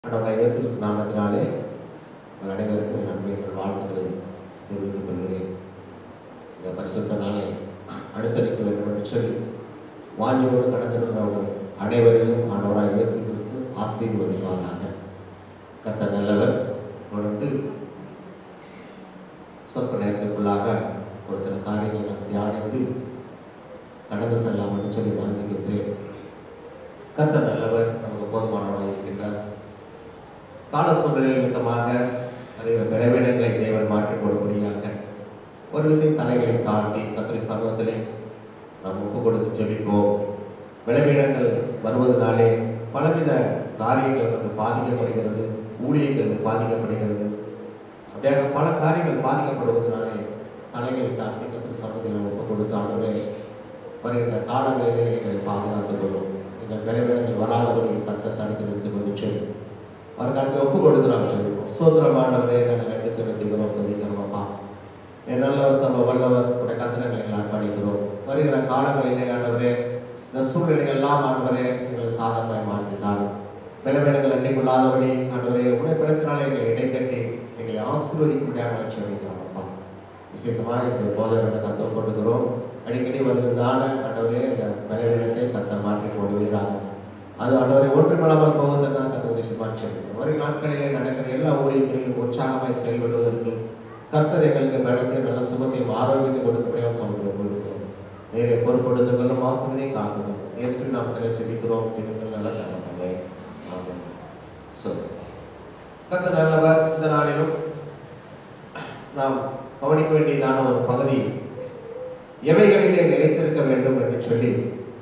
ஆண்டவராகிய இயேசு கிறிஸ்து நாமத்தினாலே உங்கள் அனைவருக்கும் நன்மைகள் வாழ்த்துக்களை தெரிவித்துக் கொள்கிறேன். இந்த பரிசுத்த நாளை அனுசரிக்க வேண்டும் என்று சொல்லி வாஞ்சியோடு கடந்திருக்கிறவர்கள் அனைவரையும் ஆண்டவராகிய இயேசு கிறிஸ்து ஆசீர்வதிப்பாராக. கர்த்தர் நல்லவர். தொடர்ந்து சொற்ப நேரத்திற்குள்ளாக ஒரு சில காரியங்களை நாம் தியானித்து கடந்து செல்லலாம் என்று சொல்லி வாஞ்சிக்கின்றேன். கர்த்தர் நல்லவர், நமக்கு போதுமானவராக இருக்கின்றார். கால சூழ்நிலை நிமித்தமாக அறிகிற விளைவிடங்களை தேவன் மாற்றிக் கொள்ளும்படியாக ஒரு விஷயம் தலைகளை தாழ்த்தி கர்த்தருடைய சமூகத்திலே நாம் ஒப்பு கொடுத்து ஜெபிப்போம். விளைவிடங்கள் வருவதனாலே பலவித காரியங்கள் நமக்கு பாதிக்கப்படுகிறது, ஊழியர்கள் பாதிக்கப்படுகிறது. அப்படியாக பல காரியங்கள் பாதிக்கப்படுவதனாலே தலைகளை தாழ்த்தி கர்த்தருடைய சமூகத்தில் ஒப்பு கொடுத்து ஆண்டவரே வருகின்ற காலங்களிலே எங்களை பாதுகாத்துக் கொள்ளும். எங்கள் விளைவிடங்கள் வராதபடி கர்த்தர் தடுத்து நிறுத்திக் கொண்டு சொல்லி அவருக்கு ஒப்பு கொடுத்து நாம் சொல்லுவோம். சோதரம் ஆண்டவரே நாங்கள் நன்றி செலுத்துகிறோம், துதிக்கிறோம். அப்பா என் நல்லவர் சம வல்லவர் உடைய கத்தனங்களை எல்லாம் அர்ப்பணிக்கிறோம். வருகிற காலங்களிலே ஆண்டவரே இந்த சூழ்நிலைகள்லாம் ஆண்டவரே எங்களை சாதகமாய் மாற்றினார். விளைவிடங்கள் அன்றைக்குள்ளாதபடி ஆண்டவரே உடைய பிறத்தினாலே எங்களை இடைக்கட்டி எங்களை ஆசீர்வதிக்க முடியாமல் சொல்லிக்கிறோம். அப்பா விசேஷமாக எங்கள் போதகத்தை கத்தம் கொடுக்கிறோம். அடிக்கடி வருகிறதான ஆண்டவரே இந்த விளைவிடத்தை கத்தம் மாற்றி போடுவீராக. அது ஆண்டவரை ஒன்றுமில்லாமல் போவதற்காக கத்தருடைய சுபாட்சியம் வரும் நாட்களிலே நடக்கிற எல்லா ஊழியர்களையும் உற்சாகமாய் செயல்படுவதற்கு கர்த்தர் எங்களுக்கு பலத்தையும் நல்ல சுகத்தையும் ஆரோக்கியத்தை கொடுக்கக்கூடிய சமூகம் கொடுக்கிறோம். நேரே பொறுப்படுத்திக் கொள்ளும் ஆசிரியத்தை காக்கணும். இயேசு நாமத்தில் செபிக்கிறோம். திருங்கள் நல்ல கதமே. ஆமென். கர்த்தர் நல்லவர். இந்த நாளிலும் நாம் கவனிக்க வேண்டியதான ஒரு பகுதி எவைகளிலே நிலைத்திருக்க வேண்டும் என்று சொல்லி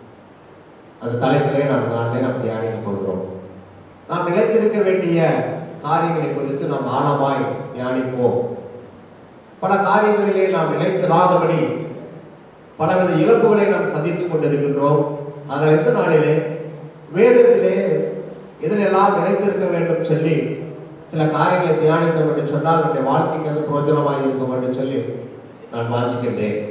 அது தலைப்பிலே நாம் தியானிக்க போகிறோம். நாம் நிலைத்திருக்க வேண்டிய காரியங்களை குறித்து நாம் ஆழமாய் தியானிப்போம். பல காரியங்களிலே நாம் நிலைத்திராதபடி பலவித இழப்புகளை நாம் சந்தித்துக் கொண்டிருக்கின்றோம். ஆனால் இந்த நாளிலே வேதத்திலே எதிலெல்லாம் நிலைத்திருக்க வேண்டும் சொல்லி சில காரியங்களை தியானித்தோம் என்று சொன்னால் நம்முடைய வாழ்க்கைக்கு அது பிரயோஜனமாக இருக்கும் என்று சொல்லி நான் வாஞ்சிக்கின்றேன்.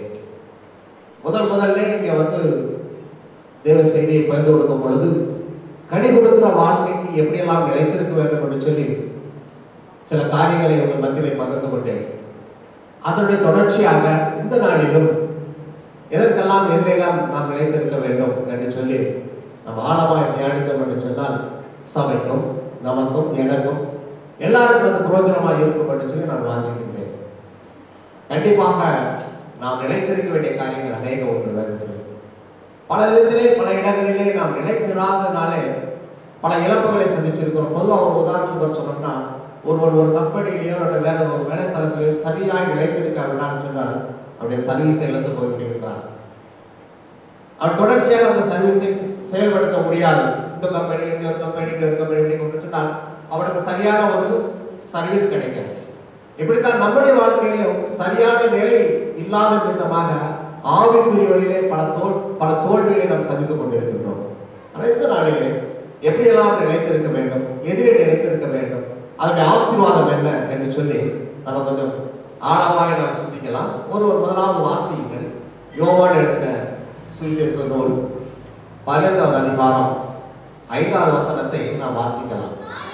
முதல்ல இங்கே தேவ செய்தியை பகிர்ந்து கொடுக்கும் பொழுது கனி கொடுக்கிற வாழ்க்கைக்கு எப்படியெல்லாம் நிலைத்திருக்க வேண்டும் என்று சொல்லி சில காரியங்களை உங்கள் மத்தியிலே பகிர்ந்து கொண்டேன். அதனுடைய தொடர்ச்சியாக இந்த நாளிலும் எதற்கெல்லாம் எதிரெல்லாம் நாம் நிலைத்திருக்க வேண்டும் என்று சொல்லி நாம் ஆழமாய் தியானித்தோம் என்று சொன்னால் சபைக்கும் நமக்கும் எனக்கும் எல்லாருக்கும் அது பிரயோஜனமாக இருக்கும் என்று சொல்லி நான் வாஞ்சிக்கின்றேன். கண்டிப்பாக நாம் நிலைத்திருக்க வேண்டிய காரியங்கள் அநேக ஒன்று வேதத்தில் பல விதத்திலே பல இடங்களிலே நாம் நிலைத்திராதனாலே பல இழப்புகளை சந்திச்சிருக்கிறோம். பொதுவாக ஒரு உதாரணத்துக்கு சொன்னோம்னா ஒருவர் ஒரு கம்பெனிலேயோ வேற ஒரு வேலை ஸ்தலத்திலேயோ சரியாய் நிலைத்திருக்காங்கன்னு சொன்னால் அவருடைய சர்வீஸை இழந்து போய்விடுகிறார். அவர் தொடர்ச்சியாக அந்த சர்வீஸை செயல்படுத்த முடியாது. இந்த கம்பெனி இன்னொரு கம்பெனி கொண்டு சொன்னால் அவருக்கு சரியான ஒரு சர்வீஸ் கிடைக்காது. இப்படித்தான் நம்முடைய வாழ்க்கையிலும் சரியான நிலை இல்லாத விதமாக ஆவிக்குரிய வழியிலே பல தோல்விகளை நாம் சந்தித்துக் கொண்டிருக்கின்றோம். ஆனால் இந்த நாளிலே எப்படியெல்லாம் நிலைத்திருக்க வேண்டும், எதிரே நிலைத்திருக்க வேண்டும், அதனுடைய ஆசீர்வாதம் என்ன என்று சொல்லி நம்ம கொஞ்சம் ஆழமாக நாம் சிந்திக்கலாம். முதலாவது வாசியுங்கள். யோவான் எழுதின சுவிசேஷ நூல் 12வது அதிகாரம் 5வது வசனத்தை நாம் வாசிக்கலாம்.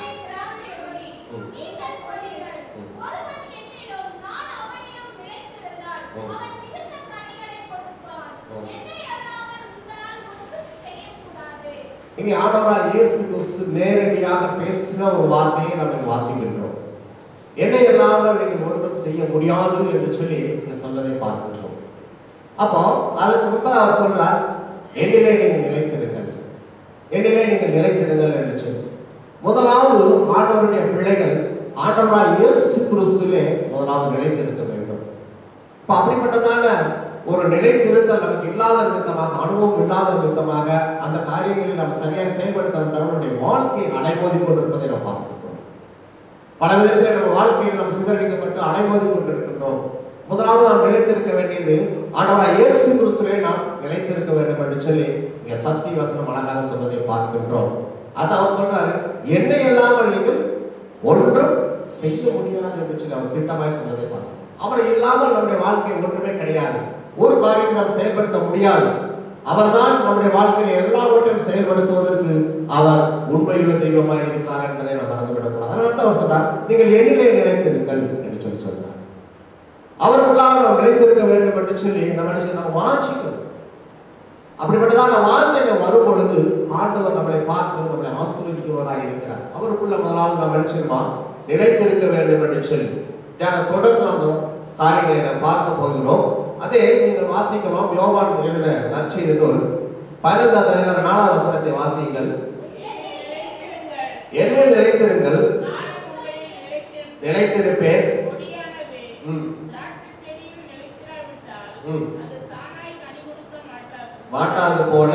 இங்கே ஆண்டவராகிய இயேசு கிறிஸ்து நேரடியாக பேசின ஒரு வார்த்தையை நாம் வாசிக்கின்றோம். என்னை இல்லாமல் நீங்கள் ஒன்றும் செய்ய முடியாது என்று சொல்லி சொன்னதை பார்க்கின்றோம். அப்போ அதுக்கு முன்பு அவர் சொல்றார், என்னிலே நீங்கள் நிலைத்திருங்கள், என்னிலே நீங்கள் நிலைத்திருங்கள் என்று சொல்லி முதலாவது ஆண்டவருடைய பிள்ளைகள் ஆண்டவராகிய இயேசு கிறிஸ்துவே முதலாவது நிலைத்திருக்க வேண்டும். இப்போ அப்படிப்பட்டதான ஒரு நிலைத்திருத்தல் நமக்கு இல்லாத விதமாக, அனுபவம் இல்லாத விதமாக அந்த காரியங்களை நாம் சரியாக செயல்படுத்த நம்முடைய வாழ்க்கையை அலைமோதி கொண்டிருப்பதை நாம் பார்க்கின்றோம். பல விதத்தில் நம்ம வாழ்க்கையில் நாம் சிதறடிக்கப்பட்டு அலைமோதி கொண்டிருக்கின்றோம். முதலாவது நாம் நிலைத்திருக்க வேண்டியது ஆண்டவராகிய இயேசு கிறிஸ்துவே நாம் நிலைத்திருக்க வேண்டும் என்று சொல்லி இங்கே சத்திய வசனம் அழகாக சொன்னதை பார்க்கின்றோம். அதை அவர் சொல்றாரு, என்னை இல்லாமல் நீங்கள் ஒன்றும் செய்ய முடியாது என்று சொல்லி அவர் திட்டமாய் சொன்னதை பார்க்கிறோம். அவரை இல்லாமல் நம்முடைய வாழ்க்கை ஒன்றுமே கிடையாது. ஒரு காரியத்தை நாம் செயல்படுத்த முடியாது. அவர்தான் நம்முடைய வாழ்க்கையை எல்லாவற்றையும் செயல்படுத்துவதற்கு அவர் உண்மையுள்ள தெய்வமாக இருக்கிறார் என்பதை நாம் மறந்துவிடக்கூடாது. அதனால தான் அவர் சொன்னார், நீங்கள் என்னிலே நிலைத்திருங்கள் என்று சொன்னார். அவருக்குள்ளாக நாம் நிலைத்திருக்க வேண்டும் என்று சொல்லி நம்ம வாஞ்சிக்கணும். அப்படிப்பட்டதான வாஞ்சனை வரும் பொழுது ஆண்டவர் நம்மளை பார்த்து நம்மளை ஆசீர்வதிக்கிறவராக இருக்கிறார். அவருக்குள்ள முதலாவது நாம் நினைச்சிருமா நிலைத்திருக்க வேண்டும் என்று சொல்லி தொடர்ந்து நம்ம காரியங்களை நாம் பார்க்க போகிறோம். அதே நீங்கள் வாசிக்கலாம். யோவான் எழுதின நற்செய்தி நூல் 14 வாசியுங்கள். என்னில் நிலைத்திருங்கள், நிலைத்திருப்பேன். மாட்டாது போல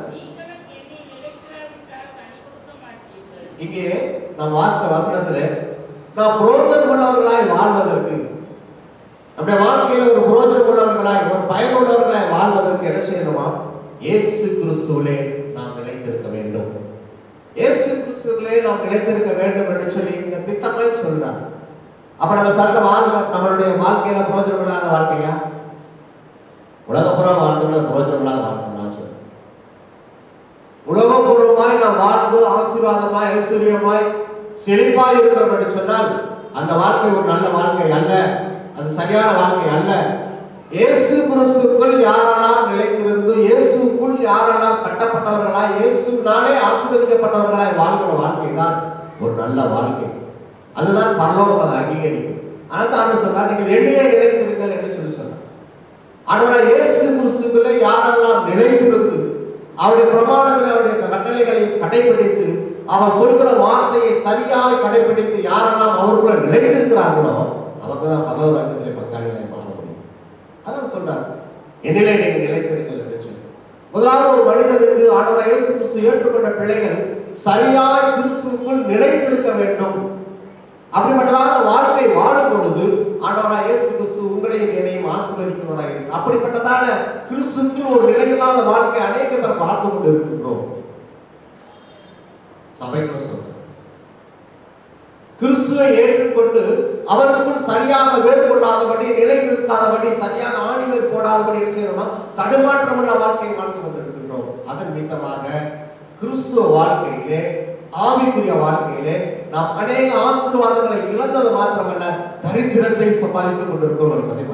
இங்கே நாம் வாசித்த வசனத்துல நாம் புரோஜனம் உள்ளவர்களாய் வாழ்வதற்கு, நம்முடைய வாழ்க்கையில ஒரு புரோஜனம் உள்ளவர்களாய் ஒரு பயனுள்ளவர்களாய் வாழ்வதற்கு என்ன செய்யணுமா? இயேசு கிறிஸ்துவிலே நாம் நிலைத்திருக்க வேண்டும். இயேசு கிறிஸ்துவிலே நாம் நிலைத்திருக்க வேண்டும் என்று சொல்லி இந்த திட்டமாய் சொல்றார். அப்ப நம்ம சொல்ற நம்மளுடைய வாழ்க்கையில புரோஜனம் இல்லாத வாழ்க்கையா? உலகப்புறம் வாழ்ந்துள்ள புரோஜனம் இல்லாத வாழ்க்கை நான் சொல்றேன். உலகபூர்வமாய் நாம் வாழ்ந்து ஆசீர்வாதமாய் ஐஸ்வர்யமாய் செழிப்பாய் இருக்கிறோம் என்று சொன்னால் அந்த வாழ்க்கை ஒரு நல்ல வாழ்க்கை அல்ல, அது சரியான வாழ்க்கை அல்ல. இயேசு கிறிஸ்துவுக்குள் யாரெல்லாம் நிலைத்திருந்து இயேசுக்குள் யாரெல்லாம் கட்டப்பட்டவர்களாய் இயேசுனாலே ஆசீர்வதிக்கப்பட்டவர்களாய் வாழ்கிற வாழ்க்கை தான் ஒரு நல்ல வாழ்க்கை. அதுதான் பரலோகம் அங்கீகரிக்கும். ஆனால் ஆண்டவர் சொன்னார், நீங்கள் என்னிலே நிலைத்திருங்கள் என்று சொல்லி சொன்னார். ஆண்டவராய் இயேசு கிறிஸ்துவிலே யாரெல்லாம் நிலைத்திருந்து அவருடைய பிரமாணங்களை அவருடைய கட்டளைகளை கடைபிடித்து அவர் சொல்கிற வார்த்தையை சரியாக கடைபிடித்து யாரெல்லாம் அவருக்குள்ள நிலைத்திருக்கிறார்களோ அவங்க தான் பரலோக ராஜ்யத்திலே பங்காளிகளை மாற முடியும். அதான் சொல்றார், என்னிலே நீங்கள் நிலைத்திருங்கள் என்று சொல்லி. முதலாவது ஒரு மனிதனுக்கு ஆண்டவராய் இயேசு கிறிஸ்து ஏற்றுக்கொண்ட பிள்ளைகள் சரியாய் கிறிஸ்துவுக்குள் நிலைத்திருக்க வேண்டும். அப்படிப்பட்டதான வாழ்க்கை வாழும் பொழுது ஆண்டவராய் இயேசு கிறிஸ்து உங்களையும் என்னையும் ஆசீர்வதிக்கிறவராக இருக்கிறார். அப்படிப்பட்டதான கிறிஸ்துவுக்குள் ஒரு நிலையில்லாத வாழ்க்கை அநேக பேர் வாழ்ந்து கொண்டு இருக்கின்றோம். சபைக்குள்ள சொல்றோம், கிறிஸ்துவை ஏற்றுக்கொண்டு அவருக்குள் சரியாக வேறு கொள்ளாதபடி நிலை நிற்காதபடி சரியாக ஆணிவேர் போடாதபடி என்ன செய்யணும்னா தடுமாற்றமுள்ள வாழ்க்கையை வாழ்ந்து கொண்டிருக்கின்றோம். அதன் நிமித்தமாக கிறிஸ்துவ வாழ்க்கையிலே ஆவிக்குரிய வாழ்க்கையிலே நாம் அநேக ஆசீர்வாதங்களை இழந்தது மாத்திரமல்ல தரித்திரத்தை சம்பாதித்துக் கொண்டிருக்கிறோம் என்பதை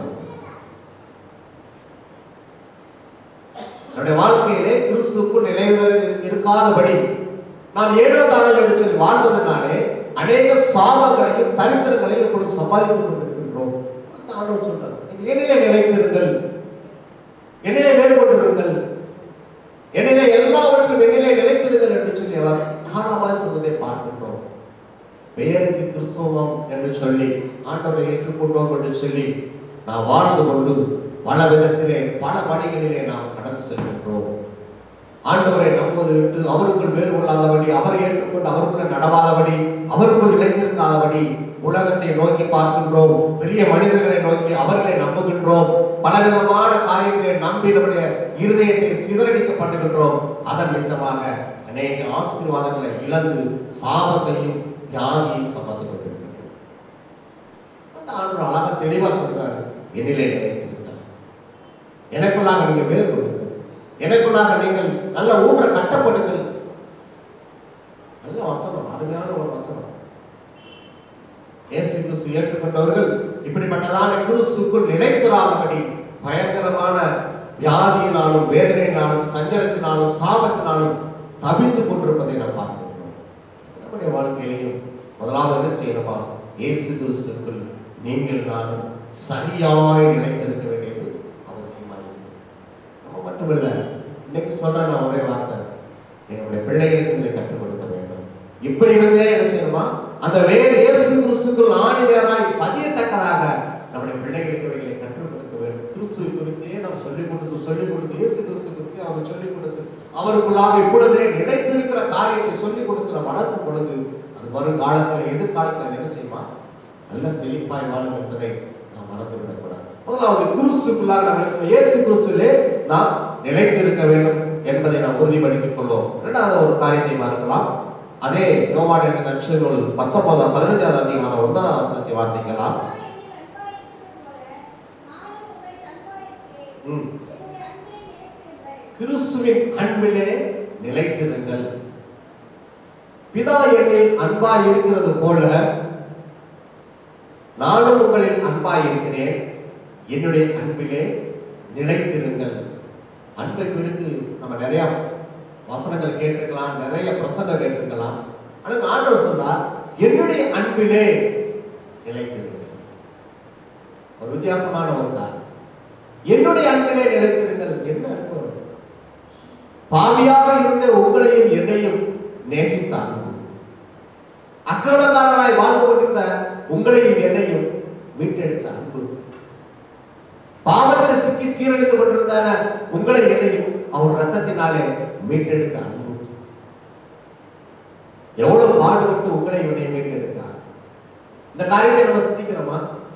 நம்முடைய வாழ்க்கையிலே கிறிஸ்துவுக்குள் நிலைகள் இருக்காதபடி நாம் ஏழோ தானோ எடுத்து வாழ்வதனாலே அநேக சாபங்களையும் தரித்திரங்களையும் இப்பொழுது சம்பாதித்துக் கொண்டிருக்கின்றோம். சொல்றாங்க, என்னிலே நிலைத்திருங்கள், என்னிலே மேற்கொண்டிருங்கள், என்னிலே எல்லாவற்றிலும் என்னிலே நிலைத்திருங்கள் என்று சொல்லி அவர் ஆழமாக சொல்வதை பார்க்கின்றோம். பெயருக்கு கிறிஸ்தவம் என்று சொல்லி ஆண்டவரை ஏற்றுக்கொண்டோம் என்று சொல்லி நாம் வாழ்ந்து கொண்டு பல விதத்திலே பல பணிகளிலே நாம் கடந்து செல்கின்றோம். ஆண்டவரை நம்புவதை விட்டு அவருக்குள் வேறு கொள்ளாதபடி, அவரை ஏற்றுக்கொண்டு அவருக்குள்ள நடவாதபடி, அவருக்குள் நிலைத்திருக்காதபடி உலகத்தை நோக்கி பார்க்கின்றோம். பெரிய மனிதர்களை நோக்கி அவர்களை நம்புகின்றோம். பலவிதமான காரியங்களை நம்பி நம்முடைய இருதயத்தை சிதறடிக்க பண்ணுகின்றோம். அதன் நிமித்தமாக அநேக ஆசீர்வாதங்களை இழந்து சாபத்தையும் வியாதியையும் சம்பாதித்துக் கொண்டிருக்கின்றோம். அந்த ஆண்டவர் அழகா தெளிவா சொல்றாரு, என்னிலே நிலைத்திருக்கிறார், எனக்குள்ளாக நீங்க வேறு கொள்ளுங்கள், எனக்குள்ளாக நீங்கள் நல்ல ஊன்ற கட்டப்படுங்கள். நல்ல வசனம், அருமையான ஒரு வசனம். இயேசு கிறிஸ்து ஏற்றுக்கொண்டவர்கள் இப்படிப்பட்டதான கிறிஸ்துவுக்குள் நிலைத்திராதபடி பயங்கரமான வியாதியினாலும் வேதனையினாலும் சஞ்சலத்தினாலும் சாபத்தினாலும் தவித்துக் கொண்டிருப்பதை நாம் பார்க்கிறோம். நம்முடைய வாழ்க்கையிலையும் முதலாவது என்ன செய்யணுமா? இயேசு கிறிஸ்துவுக்குள் நீங்கள் நானும் சரியாய் நிலைத்திருக்க வேண்டியது அவசியமாயிருக்கும். நம்ம மட்டுமில்லை, இன்னைக்கு சொல்றேன் நான் ஒரே வார்த்தை, என்னுடைய பிள்ளைகளுக்கு இதை கற்றுக் கொடுக்க வேண்டும். இப்ப இருந்தே என்ன செய்யணுமா? அந்த வேறு இயேசு கிறிஸ்துக்குள் ஆணி வேறாய் பதியத்தக்கதாக நம்முடைய பிள்ளைகளுக்கு இவைகளை கற்றுக் கொடுக்க வேண்டும். கிறிஸ்துவை குறித்தே நாம் சொல்லிக் கொடுத்து இயேசு கிறிஸ்து குறித்து அவர் சொல்லிக் கொடுத்து அவருக்குள்ளாக இப்பொழுதே நிலைத்திருக்கிற காரியத்தை சொல்லிக் கொடுத்து நாம் வளர்க்கும் பொழுது அது வரும் காலத்தில் எதிர்காலத்தில் அது என்ன செய்யுமா? நல்ல செழிப்பாய் வாழும் என்பதை நாம் மறந்துவிடக்கூடாது. முதலாவது கிறிஸ்துக்குள்ளாக நாம் இயேசு கிறிஸ்துவிலே நாம் நிலைத்திருக்க வேண்டும் என்பதை நாம் உறுதிப்படுத்திக் கொள்வோம். இரண்டாவது ஒரு காரியத்தை பார்க்கலாம். அதே யோவான் எழுதின நற்செய்தி நூல் 15வது அதிகாரம் 9வது வசனத்தை வாசிக்கலாம். கிறிஸ்துவின் அன்பிலே நிலைத்திருங்கள். பிதா என்னில் அன்பாய் இருக்கிறது போல நானும் உங்களில் அன்பாய் இருக்கிறேன். என்னுடைய அன்பிலே நிலைத்திருங்கள். அன்பை குறித்து நம்ம நிறைய வசனங்கள் கேட்டிருக்கலாம், நிறைய பிரசங்கம் கேட்டிருக்கலாம். ஆனால் ஆண்டவர் சொன்னார், என்னுடைய அன்பிலே நிலைத்திருங்கள். ஒரு வித்தியாசமான ஒரு காரியம். என்னுடைய அன்பிலே நிலைத்திருங்கள். என்ன அன்பு? பாவியாக இருந்த உங்களையும் என்னையும் நேசித்த அன்பு. அக்கிரமக்காரராய் வாழ்ந்து கொண்டிருந்த உங்களையும் என்னையும் மீட்டெடுத்த அன்பு. பாவத்தில் சிக்கி சீரழித்து கொண்டிருந்த உங்களை என்னையும் அவர் ரத்தத்தினாலே மீட்டெடுத்த அன்பு. எவ்வளவு பாடுபட்டு உங்களை என்னையும் மீட்டெடுத்தார். இந்த காரியத்தை நம்ம சிந்திக்கிறோமா?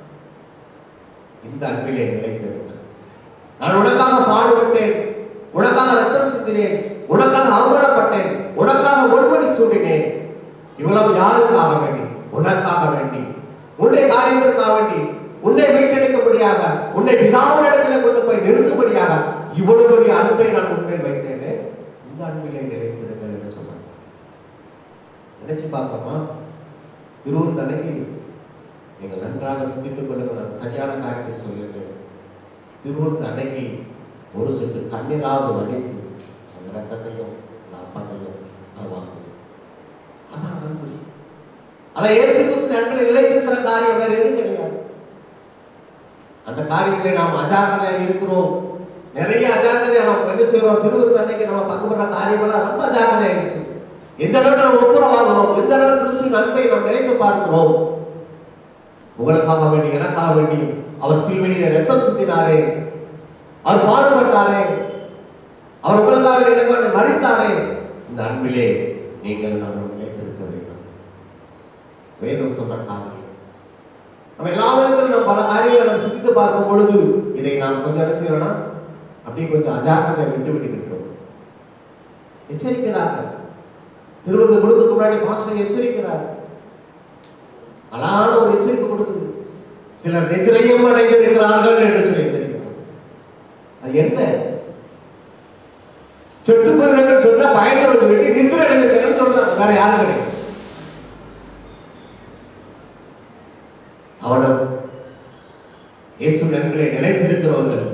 இந்த அன்பிலே நிலைத்திருந்தார். நான் உனக்காக பாடுபட்டேன், உனக்காக ரத்தம் சிந்தினேன், உனக்காக அவமானப்பட்டேன், உனக்காக ஒருபடி சூடினேன். இவ்வளவு யாருக்காக வேண்டி? உனக்காக வேண்டி, உன்னுடைய காரியத்திற்காக வேண்டி, உன்னை மீட்டெடுக்கும்படியாக, உன்னை பிதாவினிடத்தில் கொண்டு போய் நிறுத்தும்படியாக இவ்வளவு பெரிய அன்பை நான் உண்மையில் வைத்தேனே. இந்த அன்பிலே நிலைத்திருங்கள் என்று சொன்னார். நினைச்சு பார்க்கணுமா? திருவூர் அன்னைக்கு நீங்கள் நன்றாக சிந்தித்துக் கொள்ளுங்கள். நான் சரியான காரியத்தை சொல்லுங்கள். திருவூர் அன்னைக்கு ஒரு சொட்டு கண்ணீராவது வடித்து அந்த ரத்தத்தையும் அந்த அப்பத்தையும் வாங்க. அதான் அன்பு. அதான் இயேசு கிறிஸ்து அன்பில் நிலைத்திருக்கிற காரியம் வேற எதுவும் கிடையாது. அந்த காரியத்திலே நாம் அஜாக்கிரதையா இருக்கிறோம். நிறைய அஜாக்கிரதையா நாம் என்ன செய்யறோம்? திருவூர் அன்னைக்கு நம்ம பங்கு பண்ற காரியமெல்லாம் ரொம்ப அஜாக்கிரதையா இருக்கு. எந்த அளவுக்கு நம்ம ஒப்புரவாகிறோம், எந்த அளவுக்கு கிறிஸ்துவின் அன்பை நாம் நினைத்து பார்க்கிறோம். உங்களுக்காக வேண்டி, எனக்காக வேண்டி அவர் சிலுவையிலே ரத்தம் சிந்தினாரே, அவர் பாடுபட்டாரே, அவர் உங்களுக்காக எனக்கு மரித்தாரே. இந்த அன்பிலே நீங்கள் நான் நிலைத்திருக்க வேண்டும். வேதம் சொல்ற காரியம் நம்ம எல்லா விதத்திலும் நம்ம பல காரியங்களை நம்ம சிந்தித்து பார்க்கும் பொழுது இதை நாம் கொஞ்சம் என்ன செய்யறோம்னா அப்படியே கொஞ்சம் அஜாக்கிரதை விட்டு விட்டுக்கிட்டோம். எச்சரிக்கிறார்கள். திருவள்ளுவர் கொடுக்க முன்னாடி பாக்ஸை எச்சரிக்கிறார். அழகான ஒரு எச்சரிக்கை கொடுக்குது. சிலர் நித்திரையும் அடைந்திருக்கிறார்கள் என்று சொல்லி எச்சரிக்கிறார். அது என்ன? செத்து போயிடுங்கள் சொன்னா பயங்கரத்தை விட்டு நித்திரை அடைந்திருக்கிறார்கள் சொல்றாங்க. வேற யாரும் கிடையாது. அவனும் இயேசு அன்பிலே நிலைத்திருக்கிறவர்கள்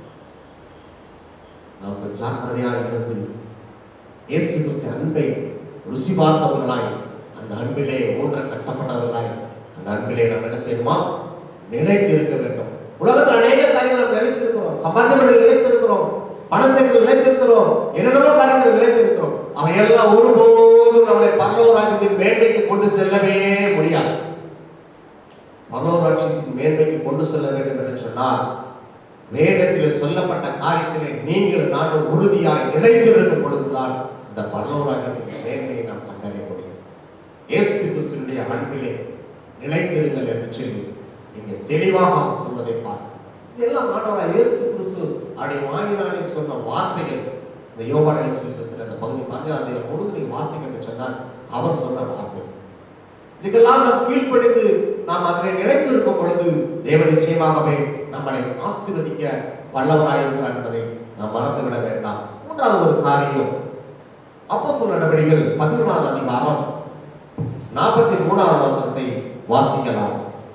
நாம் ஜாக்கிரதையாக இருந்து இயேசு கிறிஸ்து அன்பை ருசி பார்த்தவர்களாய், அந்த அன்பிலே ஊன்ற கட்டப்பட்டவர்களாய், அந்த அன்பிலே நாம் என்ன செய்யணுமா? நிலைத்து இருக்க வேண்டும். உலகத்தில் அநேக காரியங்கள் நாம் நிலைச்சிருக்கிறோம். சம்பாத்தியம் நிலைத்திருக்கிறோம், பண சேர்க்கை நிலைத்திருக்கிறோம், என்னென்னமோ காரியங்கள் நிலைத்திருக்கிறோம். அவையெல்லாம் ஒருபோதும் நம்மளை பரலோக ராஜ்யத்தின் மேன்மைக்கு கொண்டு செல்லவே முடியாது. பரலோக ராஜ்யத்தின் மேன்மைக்கு கொண்டு செல்ல வேண்டும் என்று சொன்னால் வேதத்தில் சொல்லப்பட்ட காரியத்திலே நீங்கள் நானும் உறுதியாய் நிலைத்திருக்கும் பொழுதுதான் அந்த பரலோக ராஜ்யத்தின் மேன்மையை நாம் கண்டடைய முடியும். இயேசு கிறிஸ்துவினுடைய அன்பிலே நிலைத்திருங்கள் என்று சொல்லி இங்கே தெளிவாக சொல்வதை பார்க்க, இதெல்லாம் ஆண்டவராகிய இயேசு கிறிஸ்து அவருடைய வாயினாலே சொன்ன வார்த்தைகள். இந்த யோவான் சுவிசேஷத்தில் அந்த பகுதி பார்த்து அதை பொழுது நீங்கள் வாசிக்க சொன்னால் அவர் சொன்ன வார்த்தை. இதுக்கெல்லாம் நாம் கீழ்ப்படிந்து நாம் அதில் நிலைத்திருக்கும் பொழுது தேவன் நிச்சயமாகவே நம்மளை ஆசீர்வதிக்க வல்லவராய் இருக்கிறார் என்பதை நாம் மறந்துவிட வேண்டாம். மூன்றாவது ஒரு காரியம், அப்போஸ்தலர் நடவடிக்கைகள் 11ஆம் அதிகாரம் 43ஆம் வசனத்தை வாசிக்கலாம்.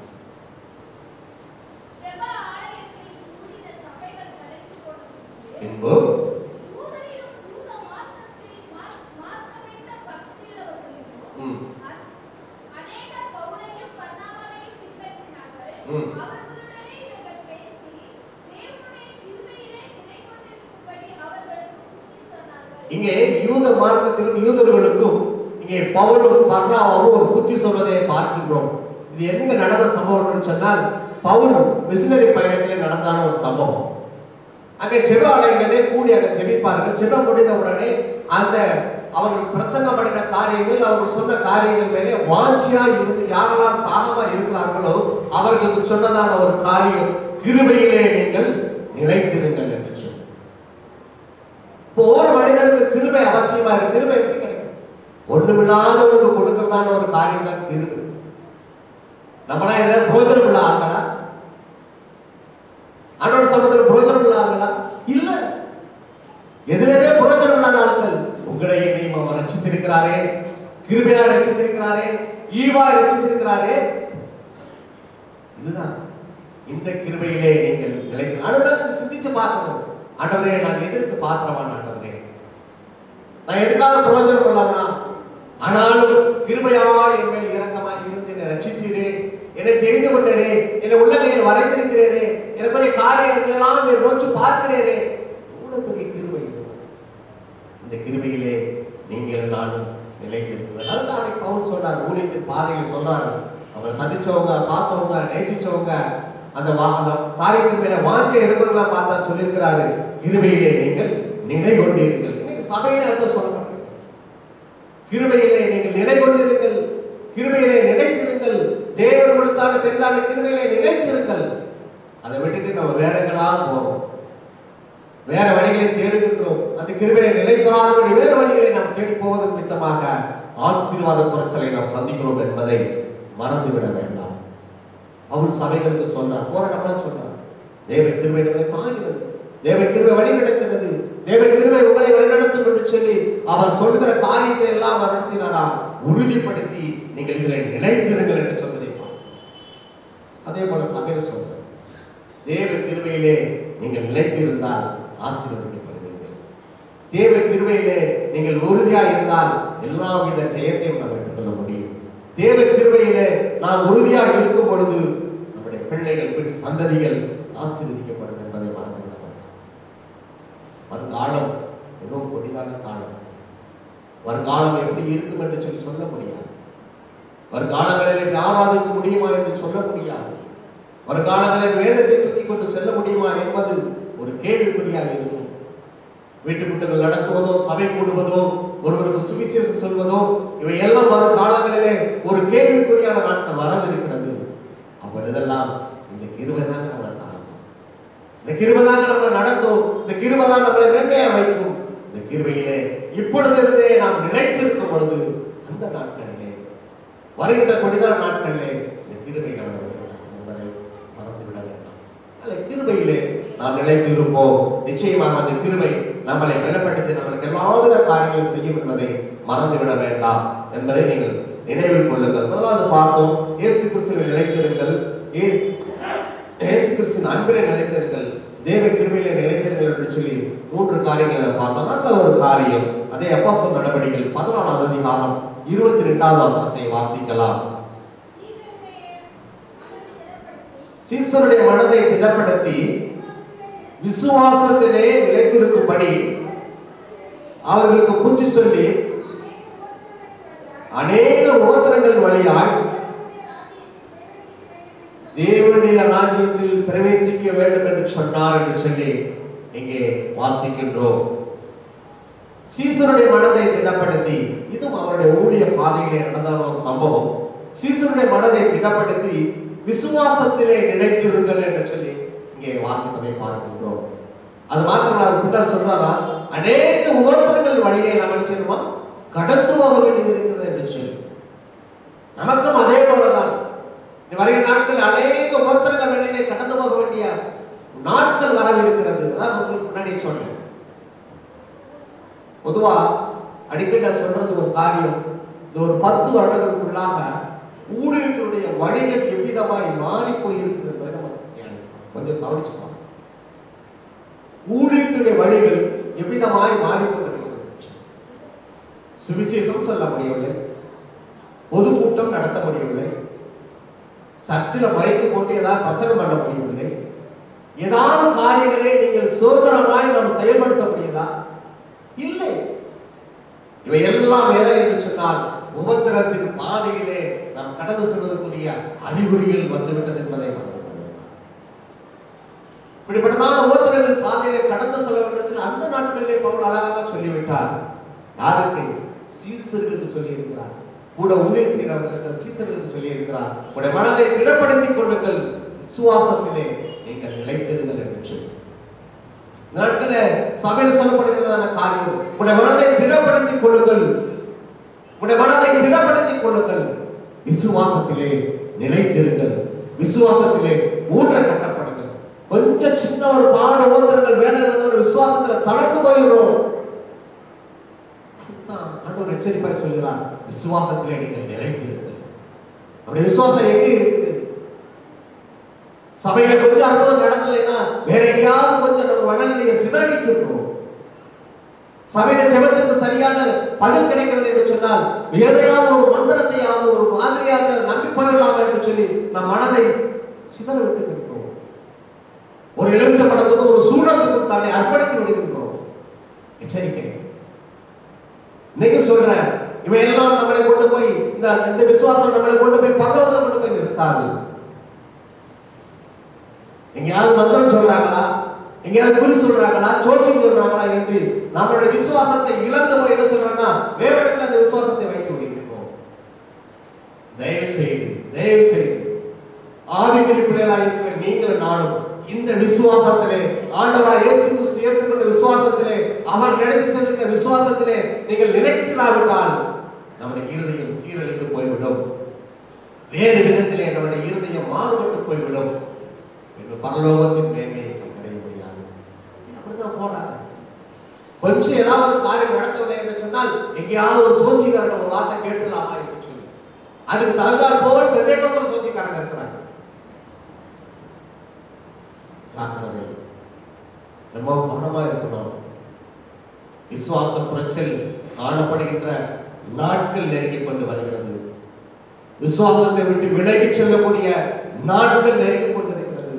பின்பு இங்கே யூத மார்க்கத்திலும் யூதர்களுக்கும் இங்கே பவுலும் பர்னாபாவும் ஒரு புத்தி சொல்வதை பார்க்கின்றோம். இது எங்க நடந்த சம்பவம் சொன்னால், பவுல் மிஷனரி பயணத்திலே நடந்தான ஒரு சம்பவம். அங்கே செப ஆலயங்களே கூடி அங்கே செபிப்பார்கள். செபம் முடிந்த உடனே அந்த அவர்கள் பிரசங்கம் பண்ணின காரியங்கள், அவர்கள் சொன்ன காரியங்கள் மேலே வாஞ்சியா இருந்து யாரெல்லாம் தாகமா இருக்கிறார்களோ அவர்களுக்கு சொன்னதான ஒரு காரியம், கிருபையிலே நீங்கள் நிலைத்திருங்கள் என்று சொல்லி. இப்போ ஒரு மனிதனுக்கு கிருபை அவசியமா இருக்கு. கிருபை எப்படி கிடைக்கும்? ஒண்ணுமில்லாதவனுக்கு கொடுக்கறதான ஒரு காரியம் தான் கிருபை. நம்மளா ஏதாவது பிரோஜனம் இல்ல ஆகலா? ஆண்டவர் சமூகத்தில் பிரோஜனம் இல்ல ஆகலா? இல்ல. எதிலே புரோஜனம் இல்லாத ஆட்கள். உங்களை இனியும் அவர் ரட்சித்திருக்கிறாரே, கிருபையா ரட்சித்திருக்கிறாரே, ஈவா ரட்சித்திருக்கிறாரே. இதுதான் இந்த கிருபையிலே நீங்கள் நிலைத்து ஆண்டவரை சிந்திச்சு பார்க்கணும். ஆண்டவரே, நான் எதற்கு பாத்திரமான ஆண்டவரே, நான் எதுக்காக பிரயோஜனம் கொள்ளவனா, ஆனாலும் கிருபையா என் மேல் இரக்கமாக இருந்து என்னை ரட்சித்தீரே, என்னை தெரிந்து கொண்டேரே, என்னை உள்ளங்கையில் வரைந்திருக்கிறேரே, எனக்குரிய காரியங்கள் எல்லாம் நீர் நோக்கி பார்க்கிறேரே. எவ்வளவு பெரிய கிருபை! இந்த கிருபையிலே நீங்கள் நானும் நிலைத்திருக்கிறேன். அதுதான் பவுல் சொன்னார், ஊழியத்தின் பாதையில் சொல்றாரு. அவரை சந்திச்சவங்க, பார்த்தவங்க, நேசிச்சவங்க, அந்த காரியத்தின் மேல வாங்கி எடுக்கிறவங்கள பார்த்தா சொல்லியிருக்கிறாரு, கிருபையிலே நீங்கள் நிலை கொண்டீர்கள். இன்னைக்கு சபையில அர்த்தம் சொல்லணும், கிருபையிலே நீங்கள் நிலை கொண்டிருங்கள், கிருபையிலே நிலைத்திருங்கள். தேவன் கொடுத்தான பெரிதான கிருபையிலே நிலைத்திருங்கள். அதை விட்டுட்டு நம்ம வேற எங்கெல்லாம் போறோம், வேற வழிகளை தேடுகின்றோம். அந்த கிருபையை நிலைத்தராதபடி வேறு வழிகளை நாம் தேடி போவதன் நிமித்தமாக ஆசீர்வாத குறைச்சலை நாம் சந்திக்கிறோம் என்பதை மறந்துவிட வேண்டாம். அவள் சபைகளுக்கு சொன்னார், போராட்டம் சொன்னார், தேவ கிருபை நம்மை தாங்கினது, தேவ கிருபை வழி நடக்கிறது, தேவ கிருபை உங்களை வழிநடத்தும் என்று சொல்லி அவர் சொல்கிற காரியத்தை எல்லாம் அவர் செய்தாரா உறுதிப்படுத்தி நீங்கள் இதில் நிலைத்திருங்கள் என்று சொல்வதை. அதே போல சபையில சொல்ற தேவ கிருபையிலே நீங்கள் நிலைத்திருந்தால் ஆசீர்வதிக்கப்படுவீர்கள். தேவ கிருபையிலே நீங்கள் உறுதியாக இருந்தால் எல்லா வித ஜெயத்தையும் நாம் பெற்றுக்கொள்ள முடியும். தேவ கிருபையிலே நாம் உறுதியாக இருக்கும் பொழுது நம்முடைய பிள்ளைகள், பெண் சந்ததிகள் ஆசீர்வதிக்கப்படும் என்பதை மறந்துவிடப்படும். வருங்காலம் மிகவும் கொடிதான காலம். வருங்காலம் எப்படி இருக்கும் என்று சொல்லி சொல்ல முடியாது. வருங்காலங்களில் எப்படி ஆராதிக்க முடியுமா என்று சொல்ல முடியாது. வருங்காலங்களில் வேதத்தை தூக்கி கொண்டு செல்ல முடியுமா என்பது ஒரு கேள்விக்குறியாக இருக்கும். வீட்டு குட்டங்கள் நடத்துவதோ, சபை கூடுவதோ, ஒருவருக்கு சுவிசேஷம் சொல்வதோ, இவை எல்லாம் வரும் காலங்களிலே ஒரு கேள்விக்குறியான நாட்கள் வரவிருக்கிறது. அப்படிதெல்லாம் இந்த கிருபை தான் நம்மளை தாங்கும், இந்த கிருபை தான் நம்மளை நடத்தும், இந்த கிருபை தான் நம்மளை மேன்மையா வைக்கும். இந்த கிருபையிலே இப்பொழுது இருந்தே நாம் நிலைத்திருக்கும் பொழுது அந்த நாட்களிலே, வருகின்ற கொடிதான நாட்களிலே இந்த கிருபை நம்மளை என்பதை மறந்துவிட வேண்டாம். அல்ல, கிருபையிலே நாம் நிலைத்திருப்போம். நிச்சயமாக அந்த கிருபை நம்மளை பலப்படுத்தி நம்மளுக்கு எல்லாவித காரியங்களும் செய்யும் என்பதை மறந்துவிட வேண்டாம் என்பதை நீங்கள் நினைவில் கொள்ளுங்கள். முதலாவது பார்த்தோம், இயேசு கிறிஸ்துவில் நிலைத்திருங்கள், இயேசு கிறிஸ்துவின் அன்பிலே நிலைத்திருங்கள், தேவ கிருபையிலே நிலைத்திருங்கள் என்று சொல்லி 3 காரியங்களை பார்த்தோம். அடுத்த ஒரு காரியம், அதே அப்போஸ்தலர் நடவடிக்கைகள் 14வது அதிகாரம் 22வது வசனத்தை வாசிக்கலாம். சீசருடைய மனதை திடப்படுத்தி விசுவாசத்திலே நிலைத்திருக்கும்படி அவர்களுக்கு புத்தி சொல்லி அநேக உபத்திரங்கள் வழியாய் தேவனுடைய ராஜ்யத்தில் பிரவேசிக்க வேண்டும் என்று சொன்னார் என்று சொல்லி இங்கே வாசிக்கின்றோம். சீசருடைய மனதை திடப்படுத்தி, இதுவும் அவருடைய ஊழிய பாதையிலே நடந்த ஒரு சம்பவம். சீசருடைய மனதை திடப்படுத்தி விசுவாசத்திலே நிலைத்திருங்கள் என்று சொல்லி இங்கே வாசிப்பதை பார்க்கின்றோம். அது மாத்திரம் அது பின்னர் சொல்றாரா, அநேக உபத்திரங்கள் வழியை நம்ம செய்யணுமா கடந்து போக வேண்டியது இருக்கிறது என்று சொல்லி, நமக்கும் அதே போலதான் வருகிற நாட்கள் அநேக உபத்திரங்கள் வழியை கடந்து போக வேண்டிய நாட்கள் வரவிருக்கிறது. அதான் உங்களுக்கு முன்னாடியே சொன்னேன். பொதுவா அடிக்கடி சொல்றது ஒரு காரியம், இந்த ஒரு 10 வருடங்களுக்குள்ளாக ஊழியர்களுடைய வழிகள் எவ்விதமாய் மாறி போயிருக்குது என்பதை நம்ம கொஞ்சம் கவனிச்சுக்கலாம். ஊழியர்களுடைய வழிகள் எவ்விதமாய் மாறிக்கொண்டிருக்கிறது. சுவிசேஷம் சொல்ல முடியவில்லை, பொதுக்கூட்டம் நடத்த முடியவில்லை, சர்ச்சில் மைக்கு போட்டு ஏதாவது பிரசங்கம் பண்ண முடியவில்லை, ஏதாவது காரியங்களை நீங்கள் சுதந்திரமாய் நாம் செயல்படுத்த முடியுதா? இல்லை. இவை எல்லாம் எதை என்று சொன்னால் உபத்திரத்தின் பாதையிலே நாம் கடந்து செல்வதற்குரிய அறிகுறிகள் வந்துவிட்டது என்பதை இப்படிப்பட்டதான உபத்திரத்தின் பாதையிலே கடந்து செல்ல வேண்டும் அந்த நாட்களிலே பவுல் அழகாக சொல்லிவிட்டார். யாருக்கு? சீசர்களுக்கு சொல்லி இருக்கிறார். கூட ஊழிய செய்கிறவர்களுக்கு சீசர்களுக்கு சொல்லி இருக்கிறார். உடைய மனதை திடப்படுத்திக் கொள்ளுங்கள், விசுவாசத்திலே நீங்கள் நிலைத்திருங்கள் என்று சொல்லி நாட்கள சபையில் சொல்லப்படுகிறதான காரியம். உடைய மனதை திடப்படுத்திக் கொள்ளுங்கள், உடைய மனதை திடப்படுத்திக் கொள்ளுங்கள், விசுவாசத்திலே நிலைத்திருங்கள், விசுவாசத்திலே ஊன்ற கட்டப்படுங்கள். கொஞ்சம் சின்ன ஒரு பாட ஓத்திரங்கள் வேதனை வந்து விசுவாசத்துல தளர்ந்து போகிறோம். அதுதான் ஆண்டவர் எச்சரிப்பாய் சொல்கிறார், விசுவாசத்திலே நீங்கள் நிலைத்திருங்கள். அப்படி விசுவாசம் எங்க இருக்குது? சபையில கொஞ்சம் அற்புதம் நடக்கலைன்னா வேற எங்கேயாவது கொஞ்சம் நம்ம மனநிலையை சிதறடிக்கிறோம். சபையில ஜெபத்துக்கு சரியான பதில் கிடைக்கவில்லை என்று சொன்னால் ஏதையாவது ஒரு மந்திரத்தையாவது ஒரு மாதிரியாக நம்பி போயிடலாம் என்று சொல்லி நம் மனதை சிதற விட்டு விடுகிறோம். ஒரு எலுமிச்சை பழத்துக்கு ஒரு சூழலுக்கு தன்னை அர்ப்பணித்து விடுகின்றோம். எச்சரிக்கை. இன்னைக்கு சொல்றேன், இவன் எல்லாம் நம்மளை கொண்டு போய் இந்த விசுவாசம் நம்மளை கொண்டு போய் பகவத்தில் கொண்டு போய் நிறுத்தாது. எங்கேயாவது மந்திரம் சொல்றாங்களா, எங்கேயாவது குறி சொல்றாங்களா, ஜோசியம் சொல்றாங்களா என்று நம்மளுடைய விசுவாசத்தை இழந்து போய் என்ன சொல்றோம்னா வேறு இடத்துல அந்த விசுவாசத்தை வைத்து விடுகிறோம். தயவு செய்து ஆவிக்குரிய பிள்ளைகளாக இருக்கிற நீங்கள் நானும் இந்த விசுவாசத்திலே, ஆண்டவராகிய இயேசு கிறிஸ்து ஏற்றுக்கொண்ட விசுவாசத்திலே, அவர் நடத்தி செல்கிற விசுவாசத்திலே நீங்கள் நிலைத்திராவிட்டால் நம்முடைய இருதயம் சீரழிந்து போய்விடும். வேறு விதத்திலே நம்முடைய இருதயம் மாறுபட்டு போய்விடும். பரலோகத்தின் மேன்மையை அடைய முடியாது. அப்படிதான் போறாங்க. கொஞ்சம் ஏதாவது ஒரு காரியம் நடத்தவில்லை என்று சொன்னால் எங்கேயாவது ஒரு சோசிக்காரன் ஒரு வார்த்தை கேட்டுலாமா என்று சொல்லி அதுக்கு தகுந்தால் போவன் பெரிய சோசிக்காரங்க இருக்கிறாங்க. ஜாக்கிரதை, ரொம்ப கவனமா இருக்கணும். விசுவாச குறைச்சல் காணப்படுகின்ற நாட்கள் நெருங்கிக் கொண்டு வருகிறது. விசுவாசத்தை விட்டு விலகி செல்லக்கூடிய நாட்கள் நெருங்கிக் கொண்டிருக்கிறது.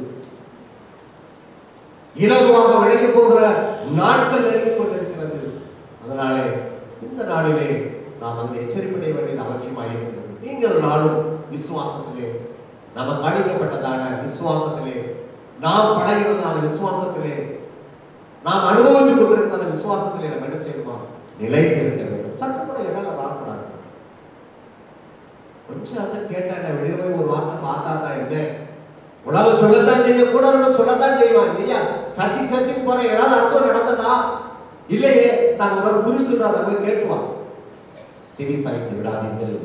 இலகுவாக விலகி போகிற நாட்கள் நெருங்கிக் கொண்டிருக்கிறது. அதனாலே இந்த நாளிலே நாம் அதில் எச்சரிப்படைய வேண்டியது அவசியமாக இருக்கிறது. நீங்கள் நாளும் விசுவாசத்திலே, நமக்கு அளிக்கப்பட்டதான விசுவாசத்திலே, நாம் பழகிறதான விசுவாசத்திலே, நாம் அனுபவித்துக் கொண்டிருக்கிற விசுவாசத்திலே நம்ம என்ன செய்யணுமா? நிலைத்து இருக்க வேண்டும். சற்று கூட இடம் வரக்கூடாது. கொஞ்சம் அதை கேட்டா என்ன வெளியே ஒரு வார்த்தை பார்த்தா தான் என்ன உலகம் சொல்லத்தான் செய்ய கூட சொல்லத்தான் செய்வாங்க. ஐயா சர்ச்சுக்கு போற ஏதாவது அற்புதம் நடந்ததா? இல்லையே, நாங்க ஒரு குறி சொல்றாங்க போய் கேட்டுவான். செவி சாய்த்து விடாதீர்கள்,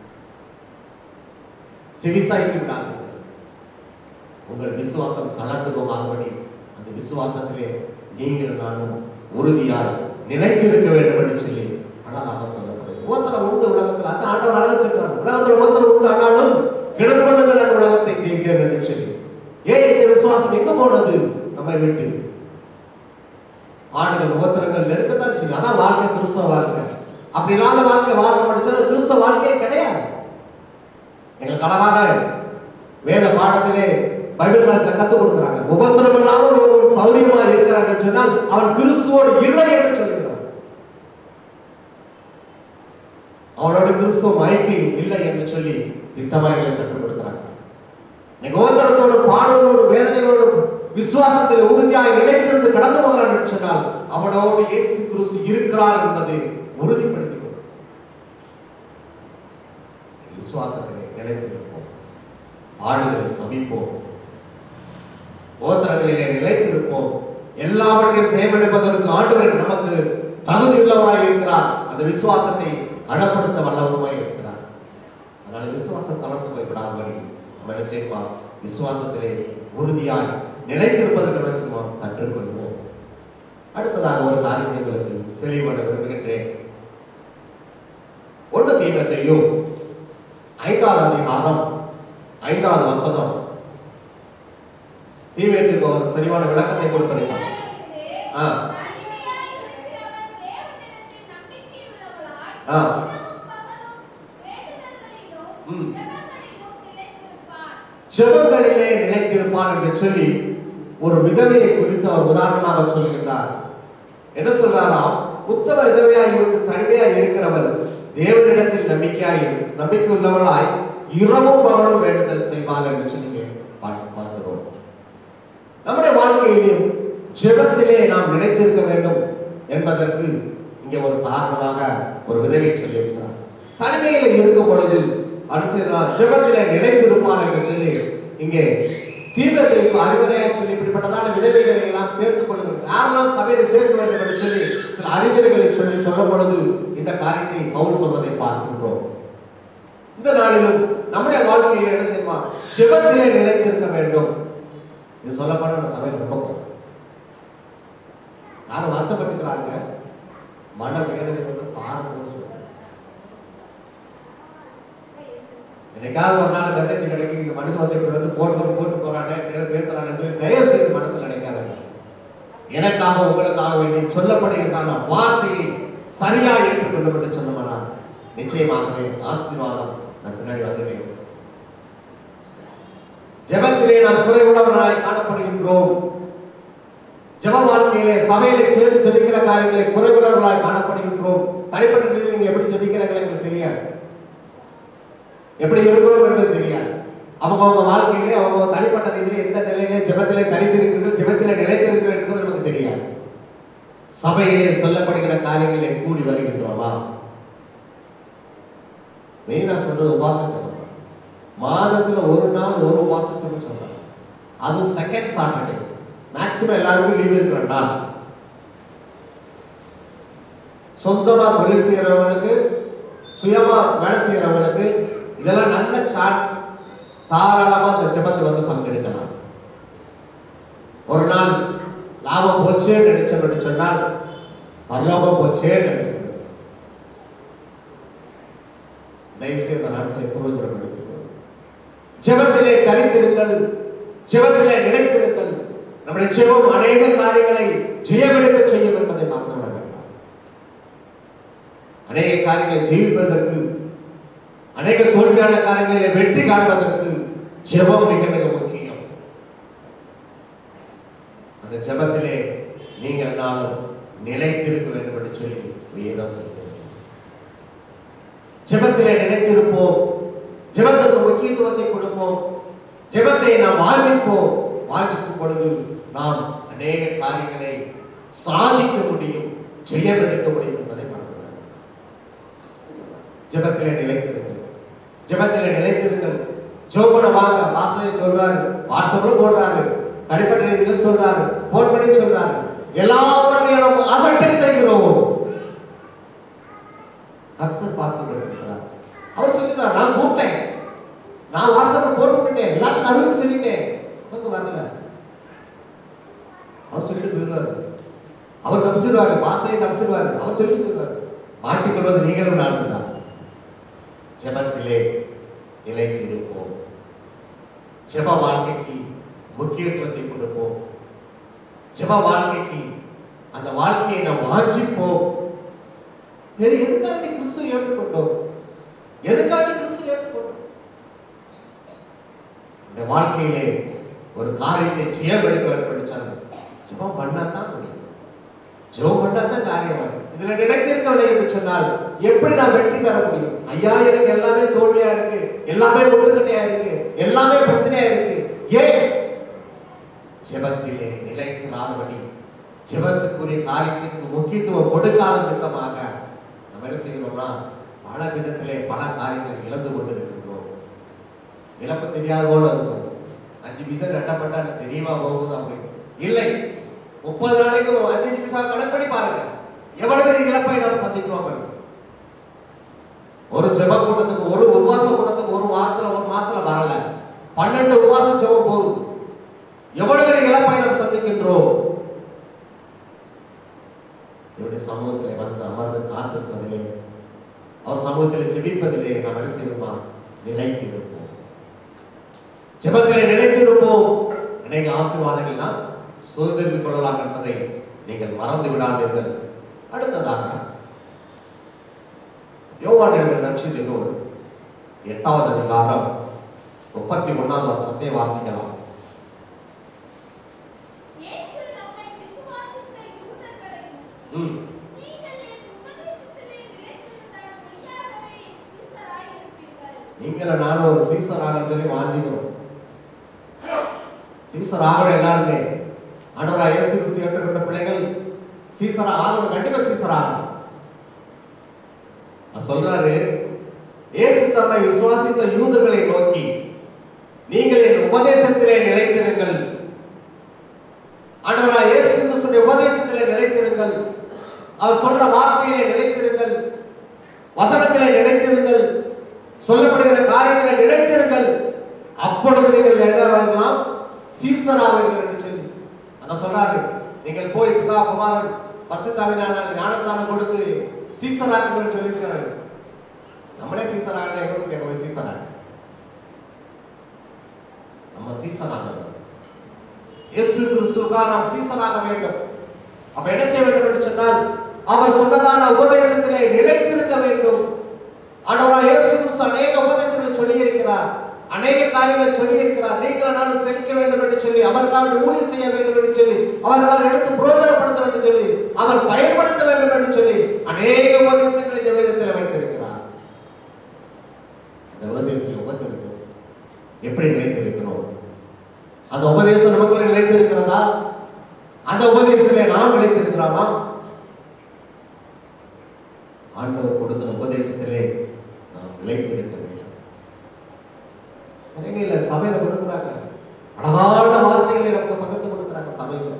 செவி சாய்த்து விடாதீர்கள். உங்கள் விசுவாசம் தளர்ந்து போகாதபடி அந்த விசுவாசத்திலே நீங்கள் நானும் உறுதியாய் நிலைத்திருக்க வேண்டும் என்று சொல்லி அழகாக சொல்லப்படுது. ஒருத்தரை உண்டு உலகத்தில், அந்த ஆண்டவர் அழகு சொல்றாங்க, உலகத்தில் ஒருத்தர் உண்டு ஆனாலும் திடப்படுங்க நான் உலகத்தை ஜெயித்தேன் என்று சொல்லி. ஏன் இந்த விசுவாசம் எங்க போனது? நம்மை விட்டு ஆடுகள் உபத்திரங்கள் நெருக்கத்தான் செய்யும். அதான் வாழ்க்கை, கிறிஸ்தவ வாழ்க்கை. அப்படி இல்லாத வாழ்க்கை வாழ படிச்சது கிறிஸ்தவ வாழ்க்கையே கிடையாது. எங்களுக்கு அழகாக வேத பாடத்திலே பைபிள் காலத்துல கத்துக் கொடுக்குறாங்க. உபத்திரம் இல்லாமல் ஒரு சௌரியமா இருக்கிறான் என்று சொன்னால் அவன் கிறிஸ்துவோடு இல்லை என்று சொல்கிறான். அவனோட கிறிஸ்துவ ஐக்கிய இல்லை என்று சொல்லி திட்டமாக கற்றுக் கொடுக்கிறாங்க. உபத்திரத்தோடு, பாடலோடு, வேதனையோடு விசுவாசத்தில் உறுதியாக நிலைத்திருந்து கடந்து போகிறான் என்று சொன்னால் அவனோடு இயேசு கிறிஸ்து இருக்கிறார் என்பதை உறுதிப்படுத்திக் கொள்ளும். விசுவாசத்திலே நிலைத்திருப்போம், பாடுகளை சபிப்போம், உபத்திரங்களிலே நிலைத்திருப்போம். எல்லாவற்றையும் ஜெயமெடுப்பதற்கு ஆண்டவர் நமக்கு தகுதியுள்ளவராய் இருக்கிறார். அந்த விசுவாசத்தை கனப்படுத்த வல்லவருமாய் இருக்கிறார். அதனால விசுவாசம் தளர்ந்து போய்விடாதபடி நம்ம என்ன செய்வோம்? விசுவாசத்திலே உறுதியாய் நிலைத்திருப்பதற்கு என்ன செய்வோம்? கற்றுக்கொள்வோம். அடுத்ததாக ஒரு காரியத்தை உங்களுக்கு தெளிவுபட விரும்புகின்றேன். 1 தீமோத்தேயு 5ஆம் அதிகாரம் 5ஆவது வசனம். தீமோத்தேயுக்கு ஒரு தெளிவான விளக்கத்தை கொடுப்பதற்காக ஜெபங்களிலே நிலைத்திருப்பான் என்று சொல்லி ஒரு விதவையை குறித்து அவர் உதாரணமாக சொல்லுகின்றார். என்ன சொல்றாராம்? உத்தம விதவையாய் இருந்து தனிமையாய் இருக்கிறவள் தேவனிடத்தில் நம்பிக்கை உள்ளவளாய் இரவும் பகலும் வேண்டுதல் செய்வாள் என்று சொல்லி பார்க்கிறோம். நம்முடைய வாழ்க்கையிலும் ஜெபத்திலே நாம் நிலைத்திருக்க வேண்டும் என்பதற்கு இங்கே ஒரு காரணமாக ஒரு விதவை சொல்லியிருக்கிறார். தனிமையில இருக்கும் பொழுது ஜெபத்திலே நிலைத்திருப்பான் என்று சொல்லி இங்கே தீமோத்தேயுக்கு அறிவுரையாக சொல்லி இப்படிப்பட்டதான விதவைகளை எல்லாம் சேர்த்துக் கொள்ளுங்கள், யாரெல்லாம் சபையில சேர்க்க வேண்டும் என்று சொல்லி சில அறிவுரைகளை சொல்லும் பொழுது இந்த காரியத்தை பவுல் சொல்வதை பார்க்கின்றோம். இந்த நாளிலும் நம்முடைய வாழ்க்கையில் என்ன செய்வோம்? ஜெபத்திலே நிலைத்திருக்க வேண்டும். இது சொல்லப்பட நம்ம சபையில் ரொம்ப யாரும் வருத்தப்பட்டுக்கிறாங்க, மன வேதனை கொண்டு பாருங்கன்னு சொல்றேன். என்னைக்காவது ஒரு நாள் மெசேஜ் கிடைக்கும், இந்த மனுஷன் வந்து இப்படி வந்து போட்டு போறானே, பேசுறானு தயவு செய்து மனசுல நினைக்காதங்க. எனக்காக உங்களுக்காக வேண்டி சொல்லப்படுகிறதான வார்த்தையை சரியா ஏற்றுக்கொண்டு என்று சொன்னோம்னா நிச்சயமாகவே ஆசீர்வாதம் நான் பின்னாடி வந்துட்டே. ஜெபத்திலே நாம் குறைவுள்ளவர்களாய் காணப்படுகின்றோம். ஜெப வாழ்க்கையிலே சபையிலே சேர்ந்து ஜெபிக்கிற காரியங்களை குறைவுள்ளவர்களாய் காணப்படுகின்றோம். தனிப்பட்ட ரீதியில் நீங்க எப்படி ஜெபிக்கிறாங்க எனக்கு தெரியாது, எப்படி இருக்கிறோம் என்று தெரியாது. அவங்க வாழ்க்கையிலே அவங்க தனிப்பட்ட ரீதியிலே எந்த நிலையிலே ஜெபத்திலே தரித்திருக்கிறீர்கள், ஜெபத்திலே நிலைத்திருக்கிறீர்கள் என்பது நமக்கு தெரியாது. சபையிலே சொல்லப்படுகிற காரியங்களை கூடி வருகின்றோமா? மெயினா சொல்றது உபாச ஜெபம். மாதத்துல ஒரு நாள் ஒரு உபாச ஜெபம் சொல்றாங்க. அது செகண்ட் சாட்டர்டே, மேக்சிமம் எல்லாருக்கும் லீவ் இருக்கிற நாள். சொந்தமா தொழில் செய்யறவங்களுக்கு, சுயமா வேலை செய்யறவங்களுக்கு இதெல்லாம் நல்ல சான்ஸ். தாராளமா இந்த ஜெபத்தில் வந்து பங்கெடுக்கலாம். ஒரு நாள் லாபம் போச்சே நினைச்சோம் சொன்னால் பரலோகம் போச்சே நினைச்சு தயவு செய்து அந்த நாட்களை புரோஜனப்படுத்திக் ஜெபத்திலே தரித்திருங்கள், ஜெபத்திலே நிலைத்திருங்கள். நம்முடைய ஜெபம் அநேக காரியங்களை ஜெயமெடுக்க செய்யும் என்பதை மறந்துவிட வேண்டாம். அநேக காரியங்களை ஜெயிப்பதற்கு, அநேக தோல்வியான காரியங்களை வெற்றி காண்பதற்கு ஜெபம் மிக மிக முக்கியம். அந்த ஜெபத்திலே நீங்கள் நாளும் நிலைத்திருக்க வேண்டும் என்று சொல்லி வேதம் சொல்கிறது. ஜெபத்திலே நிலைத்திருப்போம், ஜெபத்திற்கு முக்கியத்துவத்தை கொடுப்போம், ஜெபத்தை நாம் வாஞ்சிப்போம். வாஞ்சிக்கும் பொழுது நாம் அநேக காரியங்களை சாதிக்க முடியும், ஜெயம் எடுக்க முடியும் என்பதை மறந்து விட வேண்டாம். ஜெபத்திலே நிலைத்திருங்கள், ஜெபத்திலே நிலைத்திருங்கள். ஜோபனமாக வாசனை சொல்றாரு, வாட்ஸ்அப்ல போடுறாரு, தனிப்பட்ட ரீதியில் சொல்றாரு, போன் பண்ணி சொல்றாரு. எல்லாவற்றையும் நாம் அசட்டை செய்கிறோம். கர்த்தர் பார்த்து கொண்டிருக்கிறார். அவர் சொல்லிட்டார், நான் கூப்பிட்டேன், நான் வாட்ஸ்அப்ல போட்டு விட்டுட்டேன், எல்லாத்துக்கும் அறிவு சொல்லிட்டேன், நமக்கு வரல. அவர் சொல்லிட்டு போயிடுவாரு, அவர் தப்பிச்சிருவாரு, வாசனை தப்பிச்சிருவாரு, அவர் சொல்லிட்டு போயிடுவாரு. மாட்டிக்கொள்வது நீங்களும் நானும் தான். ஜெபத்திலே நிலைத்திருப்போம், ஜெப வாழ்க்கைக்கு முக்கியத்துவத்தை கொடுப்போம், ஜெப வாழ்க்கைக்கு அந்த வாழ்க்கையை நாம் வாஞ்சிப்போம். எதுக்காண்டி கிறிஸ்து ஏற்றுக்கொண்டோம், எதுக்காண்டி கிறிஸ்து ஏற்றுக்கொண்டோம்? இந்த வாழ்க்கையிலே ஒரு காரியத்தை ஜெயமெடுக்க வேண்டும் என்று ஜெபம் பண்ணாதான் முடியும், ஜெபம் பண்ணாதான் காரியம். இதுல நிலைத்திருக்கவில்லை என்று சொன்னால் எப்படி நான் வெற்றி பெற முடியும்? ஐயா, எனக்கு எல்லாமே தோல்வியா இருக்கு, எல்லாமே முட்டுக்கட்டையா இருக்கு, எல்லாமே பிரச்சனையா இருக்கு. ஏன்? ஜெபத்திலே நிலைத்திராதபடி, ஜெபத்துக்குரிய காரியத்துக்கு முக்கியத்துவம் கொடுக்காத விதமாக நம்ம என்ன செய்யணும்னா பல விதத்திலே பல காரியங்களை இழந்து கொண்டிருக்கின்றோம். இழப்பு தெரியாதோடு இருக்கும். 5 பைசா கட்டப்பட்டா எனக்கு தெரியுமா போகுது அப்படின்னு இல்லை. 30 நாளைக்கு 5 பைசா கணக்கு பாருங்க, எவ்வளவு பெரிய இழப்பை நாம் சந்திக்கிறோம். ஒரு ஜெப கூட்டத்துக்கு, ஒரு உபவாச கூட்டத்துக்கு ஒரு வாரத்துல ஒரு மாசத்துல வரல, 12 உபவாசம் ஜெபம் போகுது. எவ்வளவு பெரிய இழப்பை நாம் சந்திக்கின்றோம். இவருடைய சமூகத்திலே வந்து அமர்ந்து காத்திருப்பதிலே, அவர் சமூகத்தில் ஜெபிப்பதிலே நாம் என்ன செய்வோமா? நிலைத்திருப்போம், ஜெபத்திலே நிலைத்திருப்போம். அநேக ஆசீர்வாதங்கள் நாம் சுதந்திரித்துக் கொள்ளலாம் என்பதை நீங்கள் மறந்து விடாதீர்கள். அடுத்ததாக யோவான் எழுதின நற்செய்தி நூல் 8வது அதிகாரம் 31வது வசனத்தை வாசிக்கலாம். நீங்கள் நானும் ஒரு சீசராக சொல்லி வாஞ்சிக்கிறோம். சீசர் ஆகணும் எல்லாருமே. ஆண்டவராக இயேசு கிறிஸ்து ஏற்றுக்கொண்ட பிள்ளைகள் சீசரா ஆகணும், கண்டிப்பா சீசர் ஆகணும். சொல்றாரு, இயேசு தம்மை விசுவாசித்த யூதர்களை நோக்கி, நீங்கள் என் உபதேசத்திலே நிலைத்திருங்கள். ஆண்டவராக இயேசு கிறிஸ்துவின் உபதேசத்திலே நிலைத்திருங்கள், அவர் சொல்ற வார்த்தையிலே நிலைத்திருங்கள், வசனத்திலே நிலைத்திருங்கள், சொல்லப்படுகிற காரியத்திலே நிலைத்திருங்கள். அப்பொழுது நீங்கள் என்ன வரலாம்? சீசராவீர்கள் என்று சொல்லி அத சொல்றாரு. நீங்கள் போய் பிதா குமாரன் பரிசுத்தாவியானவரால் ஞானஸ்தானம் கொடுத்து சீசராக்குங்கள் சொல்லியிருக்கிறார். நம்மளே சீசராக எங்க போய் சீசராக நம்ம சீசராக இயேசு கிறிஸ்துவுக்காக நாம் சீசராக வேண்டும். அப்ப என்ன செய்ய வேண்டும் என்று சொன்னால் அவர் சொன்னதான உபதேசத்திலே நிலைத்திருக்க வேண்டும். ஆண்டவராகிய இயேசு கிறிஸ்து அநேக உபதேசங்களை சொல்லி இருக்கிறார், அநேக காரியங்களை சொல்லி இருக்கிறார். நீங்கள் நானும் செழிக்க வேண்டும் என்று சொல்லி, அவருக்காக ஊழியம் செய்ய வேண்டும் என்று சொல்லி, அவருக்காக எடுத்து புரோஜனப்படுத்த வேண்டும் சொல்லி, அவர் பயன்படுத்த வேண்டும் என்று சொல்லி அநேக உபதேசங்களை இந்த வேதத்தில் வைத்திருக்கிறார். அந்த உபதேசத்தில் உபத்திருக்கிறோம், எப்படி நிலைத்திருக்கிறோம்? அந்த உபதேசம் நமக்குள்ள நிலைத்திருக்கிறதா? அந்த உபதேசத்திலே நாம் நிலைத்திருக்கிறோமா? ஆண்டவர் கொடுக்கிற உபதேசத்திலே நாம் நிலைத்திருக்க வேண்டும். நிறைய சபையில கொடுக்குறாங்க, அழகான வார்த்தைகளை நமக்கு பகிர்ந்து கொடுக்குறாங்க சபையில.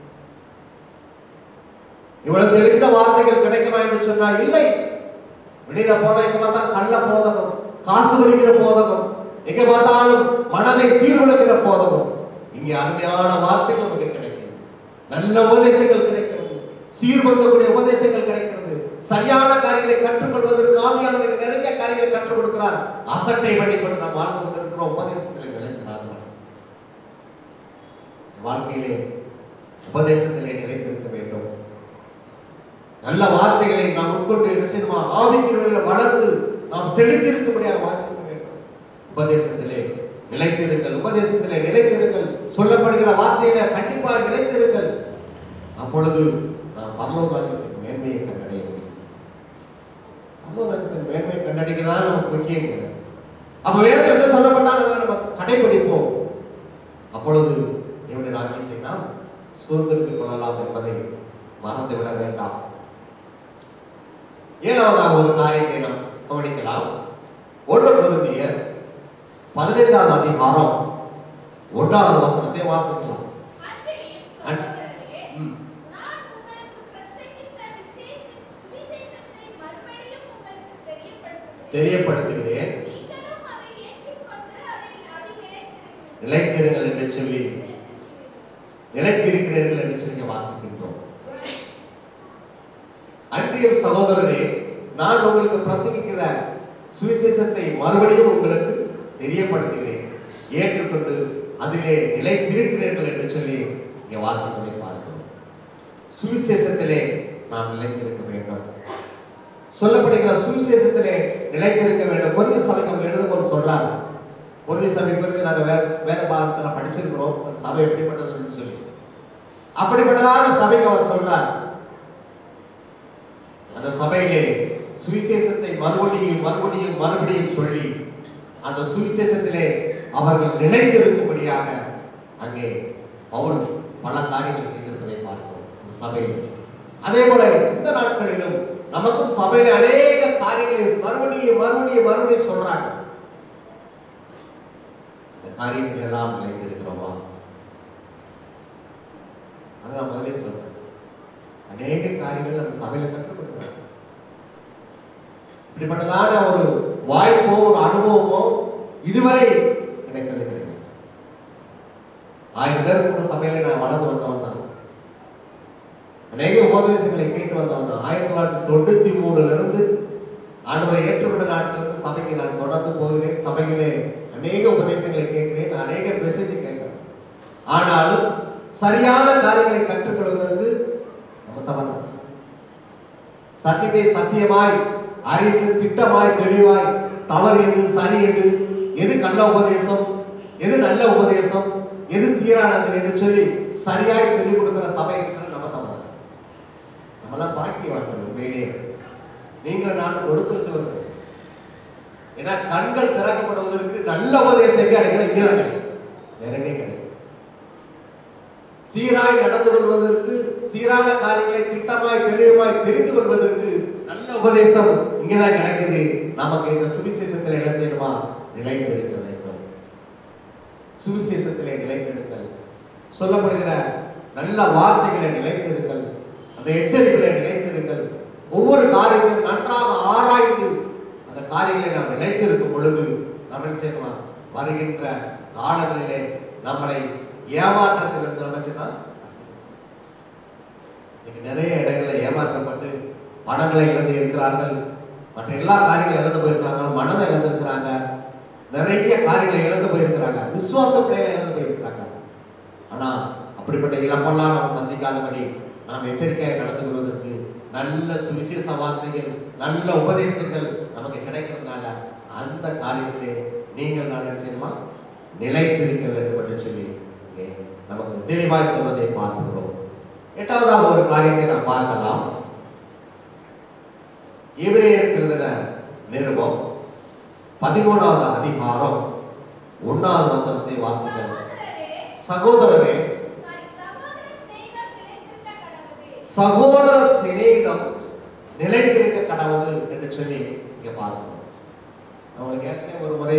இவ்வளவு தெளிந்த வார்த்தைகள் கிடைக்குமா என்று சொன்னால் இல்லை. வெளியில போனா எங்க பார்த்தாலும் கள்ள போதகம், காசு வலிக்கிற போதகம், எங்க பார்த்தாலும் மனதை சீர்குலைக்கிற போதகம். இங்கே அருமையான வார்த்தைகள் நமக்கு கிடைக்கிறது, நல்ல உபதேசங்கள் கிடைக்கிறது, சீர்படுத்தக்கூடிய உபதேசங்கள் கிடைக்கிறது. சரியான காரியங்களை கற்றுக்கொள்வதற்கு ஆவியானவர் நிறைய காரியங்களை கற்றுக் கொடுக்கிறார். அசட்டை பண்ணி கொண்டு நாம் வாழ்ந்து கொண்டிருக்கிறோம். உபதேசத்திலே நிலைக்கிறார். வாழ்க்கையிலே உபதேசத்திலே நிலைத்திருக்க வேண்டும். நல்ல வார்த்தைகளை நாம் உட்கொண்டு என்ன செய்யணுமா? ஆவிக்குரிய வளர்ந்து நாம் செழித்திருக்கும்படியாக வாழ்ந்திருக்க வேண்டும். உபதேசத்திலே நிலைத்திருங்கள், உபதேசத்திலே நிலைத்திருங்கள். சொல்லப்படுகிற வார்த்தையில கண்டிப்பாக நிலைத்திருங்கள். அப்பொழுது நாம் பரலோகத்தின் மேன்மையை கண்டடைய முடியும். பரலோகத்தின் மேன்மையை கண்டடைகிறதா நமக்கு முக்கியம். அப்ப வேதத்தில் என்ன சொல்லப்பட்டால் நம்ம கடைபிடிப்போம். அப்பொழுது என்னுடைய ராஜ்யத்தை நாம் சுதந்திரித்துக் கொள்ளலாம் என்பதை மறந்துவிட வேண்டாம். ஏழாவதாக ஒரு காரியத்தை நாம் கவனிக்கலாம். 1 கொரிந்தியர் 15வது அதிகாரம் 1வது வசனத்தை வாசிக்கலாம். தெரியப்படுத்துகிறேன், நிலைத்திருங்கள் என்று சொல்லி, நிலைத்திருக்கிறீர்கள் என்று சொல்லி வாசிக்கின்றோம். அன்றைய சகோதரரே, நான் உங்களுக்கு பிரசங்கிக்கிற சுவிசேஷத்தை மறுபடியும் உங்களுக்கு தெரியப்படுத்துகிறேன், ஏற்றுக்கொண்டு அதிலே நிலைத்திருக்கிறீர்கள் என்று சொல்லி இங்கே வாசிப்பதை பார்க்கிறோம். சுவிசேஷத்திலே நாம் நிலைத்திருக்க வேண்டும். சொல்லப்படுகிற சுவிசேஷத்திலே நிலைத்திருக்க வேண்டும். கொரிந்திய சபைக்கு அவர் எழுதும்போது சொல்றார், கொரிந்திய சபை குறித்து நாங்கள் வேத பாகத்தில் படிச்சிருக்கிறோம், அந்த சபை எப்படிப்பட்டதுன்னு சொல்லி. அப்படிப்பட்டதான சபைக்கு அவர் சொல்றார், அந்த சபையிலே சுவிசேஷத்தை மறுபடியும் மறுபடியும் மறுபடியும் சொல்லி அந்த சுவிசேஷத்திலே அவர்கள் நிலைத்திருக்கும்படியாக அங்கே பவுல் பல காரியங்கள் செய்திருப்பதை பார்க்கிறோம் அந்த சபையில். அதே போல இந்த நாட்களிலும் நமக்கும் சபையில அநேக காரியங்களை மறுபடியும் மறுபடியும் மறுபடியும் சொல்றாங்க. அந்த காரியத்தில் எல்லாம் நிலைத்திருக்கிறோமா? அதை நான் முதலே சொல்றேன், அநேக காரியங்கள் நம்ம சபையில கற்றுக்கொடுக்கிறாங்க. இப்படிப்பட்டதான ஒரு வாய்ப்போ ஒரு அனுபவமோ இதுவரை கிடைக்கிறது கிடையாது. 1000 பேருக்கு ஒரு சபையில நான் வளர்ந்து வந்தவன் தான், அநேக உபதேசங்களை கேட்டு வந்தவன் தான். 1993 ஆண்டவரை ஏற்றுக்கொண்ட நாட்டிலிருந்து சபைக்கு நான் தொடர்ந்து போகிறேன். சபைகளே அநேக உபதேசங்களை கேட்கிறேன், அநேக மெசேஜை கேட்கிறேன். ஆனாலும் சரியான காரியங்களை கற்றுக்கொள்வதற்கு நம்ம சபதம் சத்தியத்தை சத்தியமாய் அறிந்து திட்டமாய் தெளிவாய் தவறு எது சரி எது, எது கள்ள உபதேசம் எது நல்ல உபதேசம் எது சீரானது என்று சொல்லி சரியாய் சொல்லிக் கொடுக்கிற சபை நம்ம சபதம். நம்மளாம் பாக்கியவான்கள். உண்மையிலேயே நீங்கள் நான் கொடுத்து வச்சவர்கள். ஏன்னா கண்கள் திறக்கப்படுவதற்கு நல்ல உபதேசம் கிடைக்கிற இங்கே நிறைய கிடைக்கும். சீராய் நடந்து கொள்வதற்கு, சீரான காரியங்களை திட்டமாய் தெளிவாய் தெரிந்து கொள்வதற்கு நல்ல உபதேசம் இங்கேதான் கிடைக்குது. நமக்கு இந்த சுவிசேஷத்தில் என்ன செய்யணுமா? நிலைத்திருக்க வேண்டும். சுவிசேஷத்திலே நிலைத்திருத்தல், சொல்லப்படுகிற நல்ல வார்த்தைகளை நிலைத்திருத்தல், அந்த எச்சரிக்கைகளை நிலைத்திருத்தல், ஒவ்வொரு காரியத்தையும் நன்றாக ஆராய்ந்து அந்த காரியங்களை நாம் நிலைத்திருக்கும் பொழுது நாம் என்ன செய்யணுமா? வருகின்ற காலங்களிலே நம்மளை ஏமாற்றத்திலிருந்து நம்ம செய்யலாம். இன்னைக்கு நிறைய இடங்களில் ஏமாற்றப்பட்டு பணங்களை இழந்து இருக்கிறார்கள், மற்ற எல்லா காரியங்களும் இழந்து போயிருக்கிறாங்க, மனதை இழந்திருக்கிறாங்க, நிறைய காரியங்களை இழந்து போயிருக்கிறாங்க, விசுவாச பிள்ளைகளை இழந்து போயிருக்கிறாங்க. ஆனா அப்படிப்பட்ட இழப்பெல்லாம் நாம் சந்திக்காதபடி நாம் எச்சரிக்கையாக நடந்து கொள்வதற்கு நல்ல சுவிசேஷ வார்த்தைகள், நல்ல உபதேசங்கள் நமக்கு கிடைக்கிறதுனால அந்த காரியத்திலே நீங்கள் நான் என்ன செய்யணுமா, நிலைத்திருக்க வேண்டும் என்று சொல்லி நமக்கு தெளிவாய் சொல்வதை பார்க்கிறோம். எட்டாவதாக ஒரு காரியத்தை நாம் பார்க்கலாம். எபிரேயர் எழுதின நிருபம் 13வது அதிகாரம் 1வது வசனத்தை வாசிக்கிறோம். சகோதரரே, சகோதர சிநேகிதம் நிலைத்திருக்க கடவுது என்று சொல்லி இங்க பார்க்கிறோம். நம்மளுக்கு ஏற்கனவே ஒரு முறை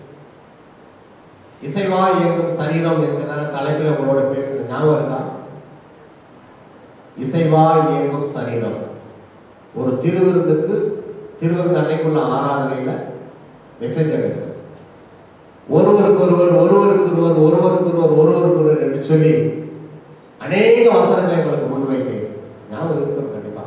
இசைவா இயங்கும் சரீரம் என்கிற தலைப்பில் உங்களோட பேசுறது ஞாபகம் இருக்கா? இசைவா இயங்கும் சரீரம் ஒரு திருவிருந்துக்கு, திருவிருந்து அன்னைக்குள்ள ஆராதனையில மெசேஜ் எடுக்கிறது. ஒருவருக்கொருவர் ஒருவருக்கொருவர் ஒருவருக்கொருவர் ஒருவருக்கொருவர் என்று சொல்லி அநேக வசனங்களை உங்களுக்கு முன்வைத்து ஞாபகம் இருக்கணும் கண்டிப்பா.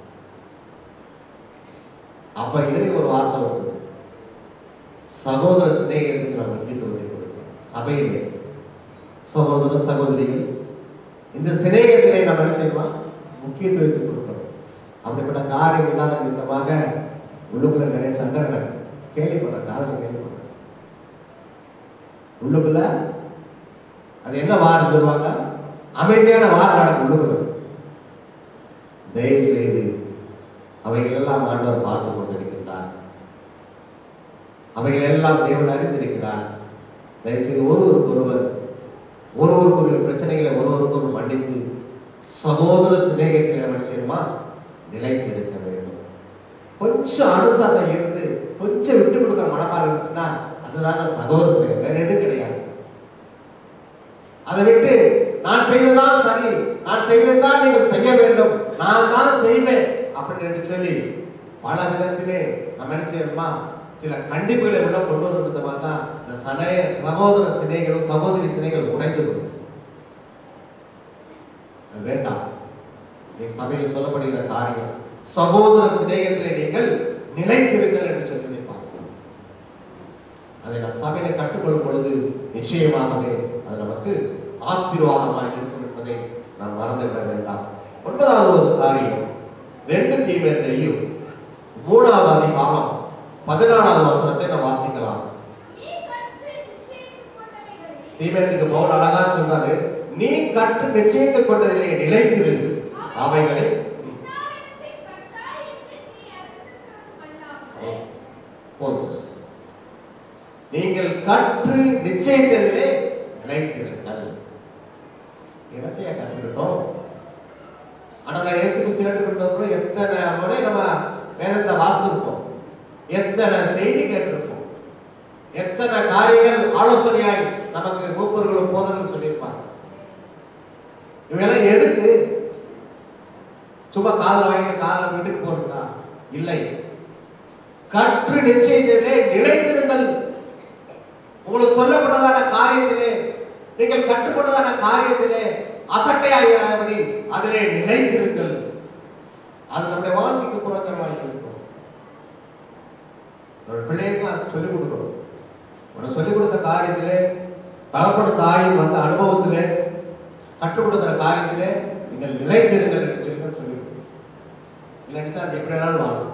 அப்ப இதே ஒரு வார்த்தை உண்டு, சகோதர சிநேகத்துக்கு நம்ம முக்கியத்துவத்தை கொடுக்கணும். சபையிலே சகோதர சகோதரிகள் இந்த சிநேகத்திலே நம்ம என்ன செய்யணும், முக்கியத்துவத்தை கொடுக்கணும். அப்படிப்பட்ட காரியம் இல்லாத நிமித்தமாக உள்ளுக்குள்ள நிறைய சண்டை நடக்கும். கேள்விப்படுறேன், காதல கேள்விப்படுறேன். உள்ளுக்குள்ள அது என்ன வாரம் சொல்லுவாங்க, அமைதியான வாரம் நடக்கும் உள்ளுக்குள்ள. தயவு செய்து அவைகள் எல்லாம் ஆண்டவர் பார்த்து கொண்டிருக்கின்றார், அவைகள் எல்லாம் தேவன் அறிந்திருக்கிறார். தயவு செய்து ஒருவருக்குரிய பிரச்சனைகளை ஒருவருக்கொரு மன்னித்து சகோதர சிநேகத்தில் என்ன செய்யணுமா, நிலைத்து இருக்க வேண்டும். கொஞ்சம் அனுசரணை இருந்து கொஞ்சம் விட்டு கொடுக்க மனப்பாறை இருந்துச்சுன்னா அதுதாங்க சகோதர சிநேகம், வேற எதுவும் கிடையாது. அதை விட்டு நான் செய்வதுதான் சரி, நான் செய்வதுதான் நீங்கள் செய்ய வேண்டும், நான் தான் செய்வேன் அப்படின்னு சொல்லி பல விதத்திலே நம்ம என்ன செய்யணுமா, சில கண்டிப்புகளை உள்ள கொண்டு வரும் விதமாக தான் இந்த சகோதர சிநேகம் சகோதரி சிநேகம் உடைந்து போகுது. அது வேண்டாம். சபையில் சொல்லப்படுகிற காரியம் சகோதர சிநேகத்திலே நீங்கள் நிலைத்திருங்கள் என்று சொல்லி பார்க்கிறோம். அதை நம் சபையில கற்றுக்கொள்ளும் பொழுது நிச்சயமாகவே அது நமக்கு ஆசீர்வாதமாக இருக்கும் என்பதை நாம் மறந்துவிட வேண்டாம். 9வது ஒரு காரியம் 2 தீமோத்தேயு 3வது அதிகாரம் 14வது வசனத்தை நாம் வாசிக்கலாம். தீமோத்தேயுக்கு பவுல் அழகா சொல்றாரு, நீ கற்று நிச்சயித்துக் கொண்டதிலே நிலைத்திரு, அவைகளை நீங்கள் கற்று நிச்சயித்ததிலே நிலைத்திருங்கள். இடத்தைய கற்றுக்கிட்டோம். ஆனால் இயேசு கிறிஸ்து ஏற்றுக்கொண்டவர்கள் எத்தனை முறை நம்ம வேதத்தை வாசிப்போம், எத்தனை செய்தி கேட்டிருப்போம், எத்தனை காரியங்கள் ஆலோசனையாய் நமக்கு மூப்பர்களும் போதர்கள் சொல்லியிருப்பாங்க. இவையெல்லாம் எதுக்கு? சும்மா காதல் வாங்கிட்டு காதல் வீட்டுக்கு போறதுக்கா? இல்லை. கற்று நிச்சயத்திலே நிலைத்திருங்கள். உங்களுக்கு சொல்லப்பட்டதான காரியத்திலே, நீங்கள் கற்றுக்கொண்டதான காரியத்திலே அசட்டையாகிறபடி அதிலே நிலைத்திருங்கள். அது நம்முடைய வாழ்க்கைக்கு புரோஜனமாக இருக்கும். நம்முடைய பிள்ளைகளுக்கு அதை சொல்லிக் கொடுக்கணும். உனக்கு சொல்லிக் கொடுத்த காரியத்திலே, தகப்பன் தாயும் வந்த அனுபவத்திலே, கற்றுக் கொடுக்கிற காரியத்திலே நீங்கள் நிலைத்திருங்கள் என்று சொல்லி இல்லைன்னு அது எப்படி வேணாலும் வாழும்.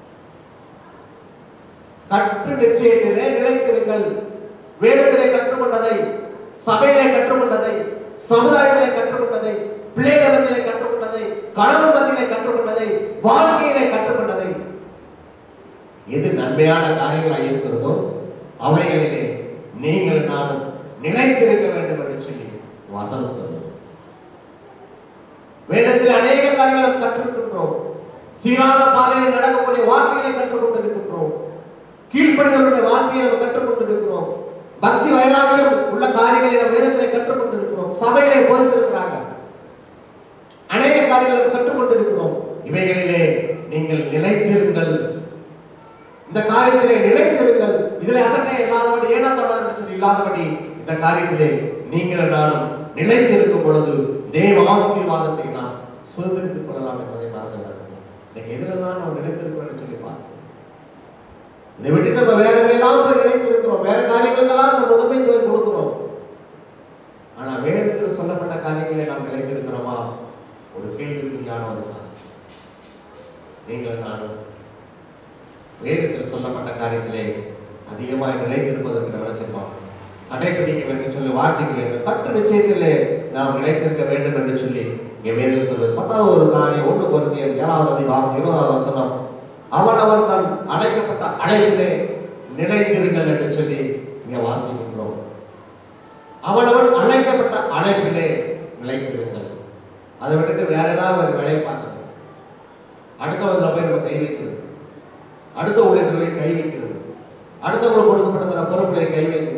கற்று நிச்சயத்திலே நிலைத்திருங்கள். வேதத்திலே கற்றுக்கொண்டதை, சபையிலே கற்றுக்கொண்டதை, சமுதாயத்திலே கற்றுக்கொண்டதை, பிள்ளைகளிடத்திலே கற்றுக்கொண்டதை, கணவன் மத்தியிலே கற்றுக்கொண்டதை, வாழ்க்கையிலே கற்றுக்கொண்டதை, எது நன்மையான காரியங்களாக இருக்கிறதோ அவைகளிலே நீங்கள் நானும் நிலைத்திருக்க வேண்டும் என்று சொல்லி வசனம் சொல்லுவோம். வேதத்தில் அநேக காரியங்களை கற்றுக்கொண்டோம். சீரான பாதையில் நடக்கக்கூடிய வார்த்தைகளை கற்றுக்கொண்டிருக்கின்றோம். கீழ்ப்படிதலுடைய வார்த்தைகளை கற்றுக்கொண்டிருக்கிறோம். பக்தி வைராகியம் உள்ள காரியங்களை நம்ம வேதத்திலே கற்றுக்கொண்டிருக்கிறோம். சபையிலே போதித்திருக்கிறாங்க. அநேக காரியங்களை கற்றுக்கொண்டிருக்கிறோம். இவைகளிலே நீங்கள் நிலைத்திருங்கள். இந்த காரியத்திலே நிலைத்திருங்கள். இதில் அசட்டை இல்லாதபடி, ஏனத்தோடு இல்லாதபடி இந்த காரியத்திலே நீங்கள் நானும் நிலைத்திருக்கும் பொழுது தேவ ஆசீர்வாதத்தை நாம் சுதந்திரித்துக் கொள்ளலாம் என்பதை மறந்துவிடலாம். இன்னைக்கு எதிரெல்லாம் நம்ம நினைத்திருக்கோம்னு சொல்லிப்பாங்க. இதை விட்டுட்டு நம்ம வேற எல்லாம் போய் நினைத்திருக்கிறோம், வேற காரியங்களுக்கெல்லாம் நம்ம முதன்மைத்துவம் கொடுக்கிறோம். ஆனா வேதத்தில் சொல்லப்பட்ட காரியங்களை நாம் நிலைத்திருக்கிறோமா? ஒரு கேள்விக்குறியான ஒரு காரியம். நீங்கள் நானும் வேதத்தில் சொல்லப்பட்ட காரியத்திலே அதிகமாக நிலைத்திருப்பதற்கு நம்ம செய்வோம், கடைபிடிக்க வேண்டும் சொல்லி வாசிக்க வேண்டும், கற்ற நிச்சயத்திலே நாம் நிலைத்திருக்க வேண்டும் என்று சொல்லி இங்கே வேதத்தில் சொல்வது. 10வது ஒரு காரியம் 1 கொரிந்தியர் 7வது அதிகாரம் 20வது வசனம், அவனவன் தன் அழைக்கப்பட்ட அழைப்பிலே நிலைத்திருங்கள் என்று சொல்லி இங்கே வாசிக்கின்றோம். அவனவன் அழைக்கப்பட்ட அழைப்பிலே நிலைத்திருங்கள். அதை விட்டுட்டு வேற ஏதாவது ஒரு வேலையை பார்க்கணும், அடுத்தவதில் போய் நம்ம கை வைக்கிறது, அடுத்த ஊழியத்தில் போய் கை வைக்கிறது, அடுத்தவங்களுக்கு கொடுக்கப்பட்ட பொறுப்பிலே கை வைக்கிறது,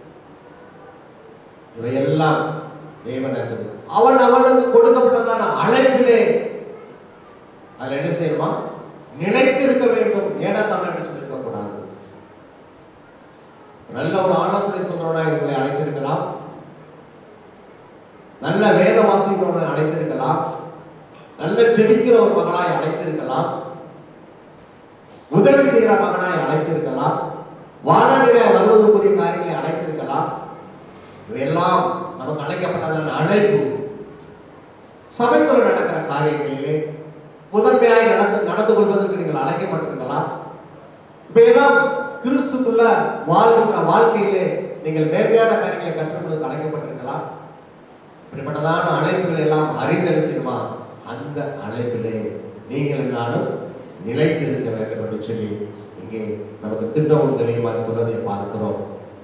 இவையெல்லாம் தேவனது அவன் அவனுக்கு கொடுக்கப்பட்டதான அழைப்பிலே அதில் என்ன செய்யணுமா? நிலைத்திருக்க வேண்டும். ஏன்னா தமிழ் இருக்கக்கூடாது. நல்ல ஒரு ஆலோசனை சொல்றவனா இவங்களை அழைத்திருக்கலாம், நல்ல வேத வாசிக்கிறவனை அழைத்திருக்கலாம், நல்ல செபிக்கிற ஒரு மகனாய் அழைத்திருக்கலாம், உதவி செய்கிற மகனாய் அழைத்திருக்கலாம், வாழநிலை வருவதற்குரிய காரியங்களை அழைத்திருக்கலாம். இவையெல்லாம் நமக்கு அழைக்கப்பட்டதான அழைப்பு. சபைக்குள் நடக்கிற காரியங்களிலே முதன்மையாய் நடந்து கொள்வதற்கு நீங்கள் அழைக்கப்பட்டிருக்கலாம். இவையெல்லாம் கிறிஸ்துக்குள்ள வாழ்கின்ற வாழ்க்கையிலே நீங்கள் மேன்மையான காரியங்களை கற்றுக்கொள்வதற்கு அழைக்கப்பட்டிருக்கலாம். இப்படிப்பட்டதான அழைப்புகள் எல்லாம் அறிந்தது செய்யுமா? அந்த அழைப்பிலே நீங்கள் நானும் நிலைத்திருக்க வேண்டும் என்று சொல்லி இங்கே நமக்கு திட்டமும் தெளிவாய் சொல்வதை பார்க்கிறோம்.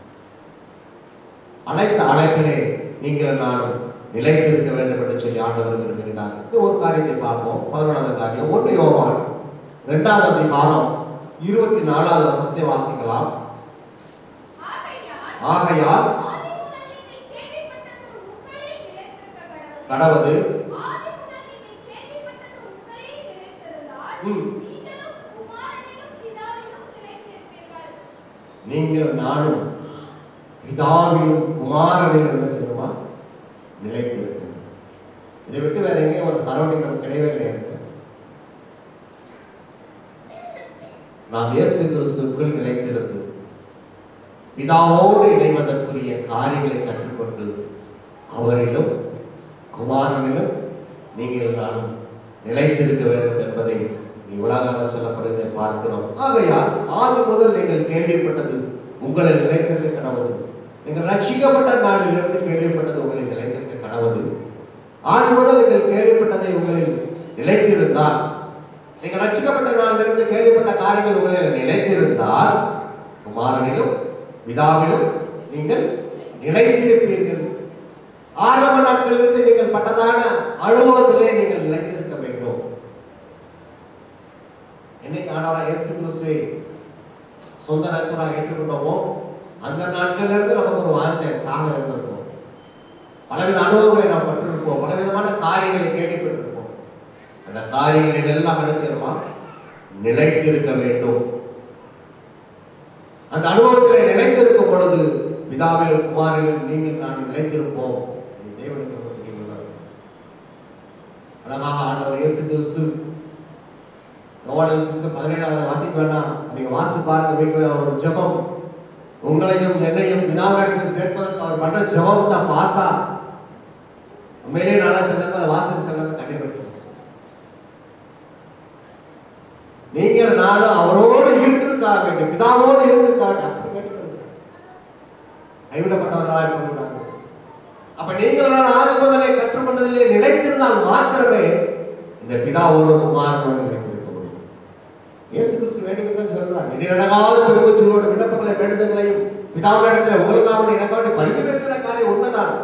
அழைத்த அழைப்பிலே நீங்கள் நானும் நிலைத்திருக்க வேண்டும் என்று சொல்லி ஆண்டவர் விரும்புகிறார். ஒரு காரியத்தை பார்ப்போம். 11வது காரியம் 1 யோவான் 2வது அதிகாரம் 24வது வசனத்தை வாசிக்கலாம். ஆகையால் கடவுது நீங்கள் நானும் பிதாவிலும் குமாரனிலும் என்ன செய்யணுமா? நிலைத்திருக்க. இதை விட்டு வேற எங்கேயும் ஒரு சரௌண்டிங் நமக்கு கிடையவே கிடையாது. நாம் இயேசு கிறிஸ்துவுக்குள் நிலைத்திருந்து பிதாவோடு இணைவதற்குரிய காரியங்களை கற்றுக்கொண்டு அவரிலும் குமாரனிலும் நீங்கள் நானும் நிலைத்திருக்க வேண்டும் என்பதை உலகாக சொல்லப்படுவதை பார்க்கிறோம். ஆகையால் ஆதி முதல் நீங்கள் கேள்விப்பட்டது உங்களை நிலைத்திருக்க கடவுது. நீங்கள் ரட்சிக்கப்பட்ட நாளிலிருந்து கேள்விப்பட்டது உங்களை நிலைத்திருக்க கடவுது. ஆதி முதல் நீங்கள் கேள்விப்பட்டதை உங்களில் நிலைத்திருந்தால், நீங்கள் ரட்சிக்கப்பட்ட நாளிலிருந்து கேள்விப்பட்ட காரியங்கள் உங்களில் நிலைத்திருந்தால் குமாரனிலும் பிதாவிலும் நீங்கள் நிலைத்திருப்பீர்கள். ஆரம்ப நாட்களிலிருந்து நீங்கள் பட்டதான அனுபவத்திலே நீங்கள் நிலைத்திருக்க வேண்டும். என்னைக்கு ஆண்டவராகிய இயேசு கிறிஸ்துவை சொந்த ரட்சகராக ஏற்றுக்கொண்டோமோ அந்த நாட்களிலிருந்து நமக்கு ஒரு வாஞ்சை தாக இருந்திருக்கும். பலவித அனுபவங்களை நாம் பெற்றிருப்போம், பலவிதமான காரியங்களை கேள்விப்பட்டிருப்போம். அந்த காரியங்களில் எல்லாம் என்ன செய்யணுமா? நிலைத்திருக்க வேண்டும். அந்த அனுபவத்தில் நிலைத்திருக்கும் பொழுது பிதாவிலும் குமாரிலும் நீங்கள் நான் நிலைத்திருப்போம். தேவனுக்கு அழகாக ஆண்டவர் இயேசு கிறிஸ்து 17வது வாசிக்க வேண்டாம், நீங்க வாசி பாருங்க. வீட்டு ஒரு ஜெபம் உங்களையும் என்னையும் பிதாவிடத்தில் சேர்ப்பதற்கு அவர் பண்ற ஜெபத்தை பார்த்தா உண்மையிலேயே நல்லா சொன்னது அதை வாசித்து சொன்னது கண்டிப்பா. நீங்கள் நானும் அவரோடு இருந்திருக்காக வேண்டும், பிதாவோடு இருந்திருக்காக கைவிடப்பட்டவர்களாக இருக்கக்கூடாது. அப்ப நீங்கள் ஆதி முதலை கற்றுக்கொண்டதிலே நிலைத்திருந்தால் மாத்திரமே இந்த பிதாவோடு குமாரனோடு நிலைத்திருக்க முடியும். இயேசு கிறிஸ்து வேண்டுகிறத சொல்றார், இனி நடக்காத பெருமூச்சோடு விண்ணப்பங்களை வேண்டுதல்களையும் பிதாவிடத்தில் உங்களுக்காக எனக்காக பரிந்து பேசுகிற காரியம் உண்மைதான்.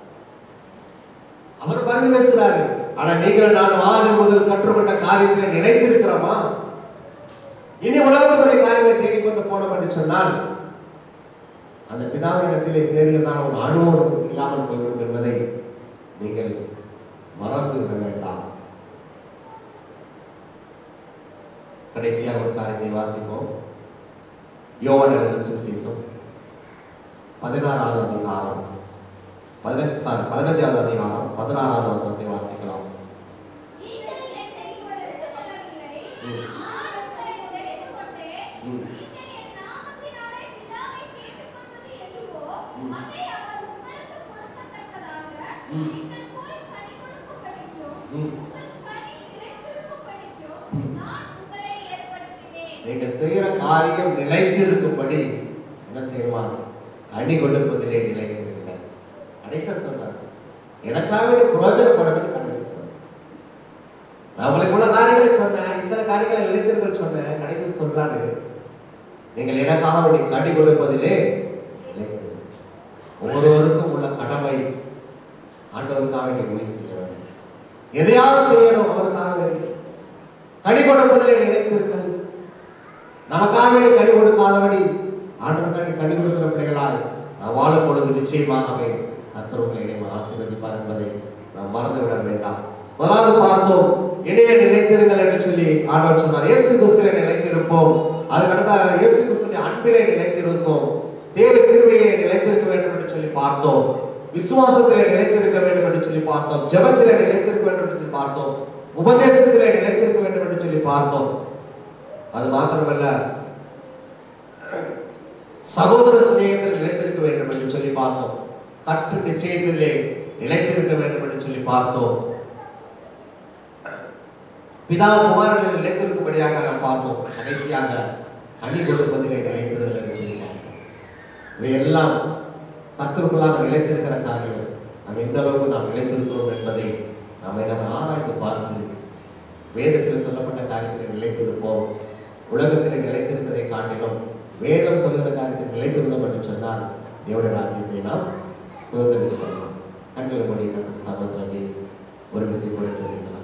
அவர் பரிந்து பேசுகிறாரு. ஆனா நீங்கள் நான் ஆதி முதல் கற்றுக்கொண்ட காரியத்தில் நிலைத்திருக்கிறோமா? இனி உலகத்துடைய காரியங்களை தேடிக்கொண்டு போனோம் என்று சொன்னால் அந்த பிதாவிடத்திலே சேர்கிறதான ஒரு அனுபவம் இல்லாமல் போய்விடும் என்பதை நீங்கள் மறந்து விட வேண்டாம். கடைசியாக ஒரு காரியத்தை வாசிப்போம். யோவான் எழுதின சுவிசேஷம் 16வது அதிகாரம் 15வது அதிகாரம் 16வது வசனத்தை வாசிக்கலாம். நீங்கள் செய்கிற காரியம் நிலைத்திருக்கும்படி என்ன செய்யுமா? கனி கொடுப்பதிலே நிலைத்திருங்கள். கடைசியா சொல்றார், எனக்காக புரோஜனப்படணும். கடைசி சொல்றேன், நான் உங்களுக்கு உள்ள காரியங்களை சொன்னேன், இத்தனை காரியங்களை நிலைத்திருக்க சொன்னேன். கடைசி சொல்றாரு, நீங்கள் எனக்காக கனி கொடுப்பதிலே நிலைத்திருங்கள். ஒவ்வொருவருக்கும் உள்ள கடமை ஆண்டவருக்காக நீ ஊழியம் செய்ய வேண்டும். எதையாவது செய்யணும் அவருக்காக. கனி கொடுப்பதிலே நிலைத்திருங்கள். நமக்காக கனி கொடுக்காதபடி ஆண்டவருக்காக கனி கொடுக்கிற பிள்ளைகளால் நான் வாழும் பொழுது நிச்சயமாகவே கர்த்தர் உங்களை ஆசீர்வதிப்பார் என்பதை நாம் மறந்துவிட வேண்டாம். முதலாவது பார்த்தோம், என்னையே நிலைத்திருங்கள் என்று சொல்லி ஆண்டவர் சொன்னார். இயேசு கிறிஸ்துவிலே நிலைத்திருப்போம். அதுக்கடுத்த இயேசு கிறிஸ்துவின் அன்பிலே நிலைத்திருக்கும். தேவ கிருபையிலே நிலைத்திருக்க வேண்டும் என்று சொல்லி பார்த்தோம். விசுவாசத்திலே நிலைத்திருக்க வேண்டும் என்று சொல்லி பார்த்தோம். ஜெபத்திலே நிலைத்திருக்க வேண்டும் என்று சொல்லி பார்த்தோம். உபதேசத்திலே நிலைத்திருக்க வேண்டும் என்று சொல்லி பார்த்தோம். அது மாத்திரமல்ல, சகோதர சிநேகத்தில் நிலைத்திருக்க வேண்டும் என்று சொல்லி பார்த்தோம். கற்று நிச்சயத்திலே நிலைத்திருக்க வேண்டும் என்று சொல்லி பார்த்தோம். பிதா குமாரனில் நிலைத்திருக்கும்படியாக நாம் பார்த்தோம். கடைசியாக கனி கொடுப்பதிலே நிலைத்திருங்கள் என்று சொல்லி பார்த்தோம். இவையெல்லாம் கர்த்தருக்குள்ளாக நிலைத்திருக்கிற காரியம். நாம் எந்த அளவுக்கு நாம் நிலைத்திருக்கிறோம் என்பதை நாம் ஆராய்ந்து பார்த்து வேதத்தில் சொல்லப்பட்ட காரியத்தில் நிலைத்திருப்போம். உலகத்தில் நிலைத்திருந்ததை காட்டிலும் வேதம் சொல்கிற காரியத்தில் நிலைத்திருந்தோம் என்று சொன்னால் தேவனுடைய ராஜ்யத்தை நாம் சுதந்திரித்துக் கொள்ளலாம். கண்களை மூடி கர்த்தர் சகோதரனை ஒரு விஷயம் கூட சொல்லிக்கலாம்.